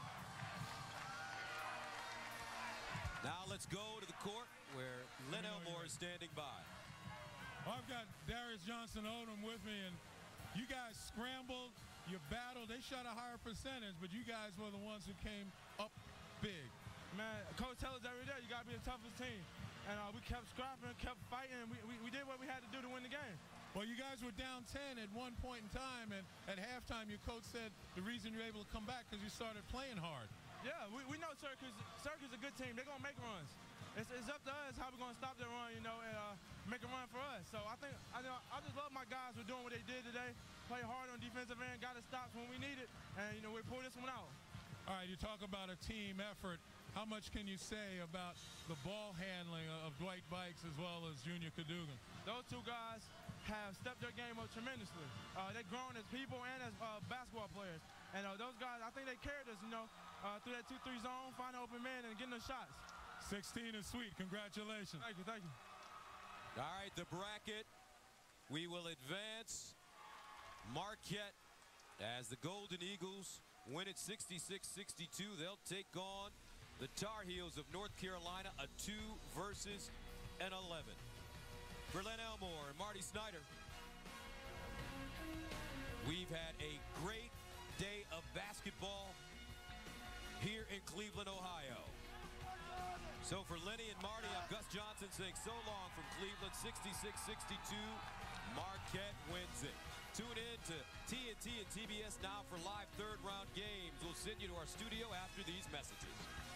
A: Now let's go to the court where Len Elmore is standing by.
B: I've got Darius Johnson Odom with me, and you guys scrambled, you battled. They shot a higher percentage, but you guys were the ones who came up big.
H: Man, Coach tells us every day you got to be the toughest team. And uh, we kept scrapping, kept fighting, and we, we, we did what we had to do to win the game.
B: Well, you guys were down ten at one point in time, and at halftime your coach said the reason you're able to come back because you started playing hard.
H: Yeah, we, we know Syracuse, Syracuse is a good team. They're going to make runs. It's, it's up to us how we're going to stop their run, you know, and uh, make a run for us. So I think, I, you know, I just love my guys for doing what they did today. Play hard on defensive end, got to stop when we need it, and, you know, we pulled this one out.
B: All right, you talk about a team effort. How much can you say about the ball handling of Dwight Bikes as well as Junior Cadogan?
H: Those two guys have stepped their game up tremendously. Uh, they've grown as people and as uh, basketball players. And uh, those guys, I think they carried us, you know, uh, through that two three zone, finding open man and getting those shots.
B: sixteen is sweet. Congratulations.
H: Thank you, thank you.
A: All right, the bracket. We will advance Marquette as the Golden Eagles win it sixty-six sixty-two. They'll take on the Tar Heels of North Carolina, a two versus an eleven. For Len Elmore and Marty Snyder, we've had a great day of basketball here in Cleveland, Ohio. So for Lenny and Marty, I'm Gus Johnson saying so long from Cleveland, sixty-six sixty-two. Marquette wins it. Tune in to T N T and T B S Now for live third round games. We'll send you to our studio after these messages.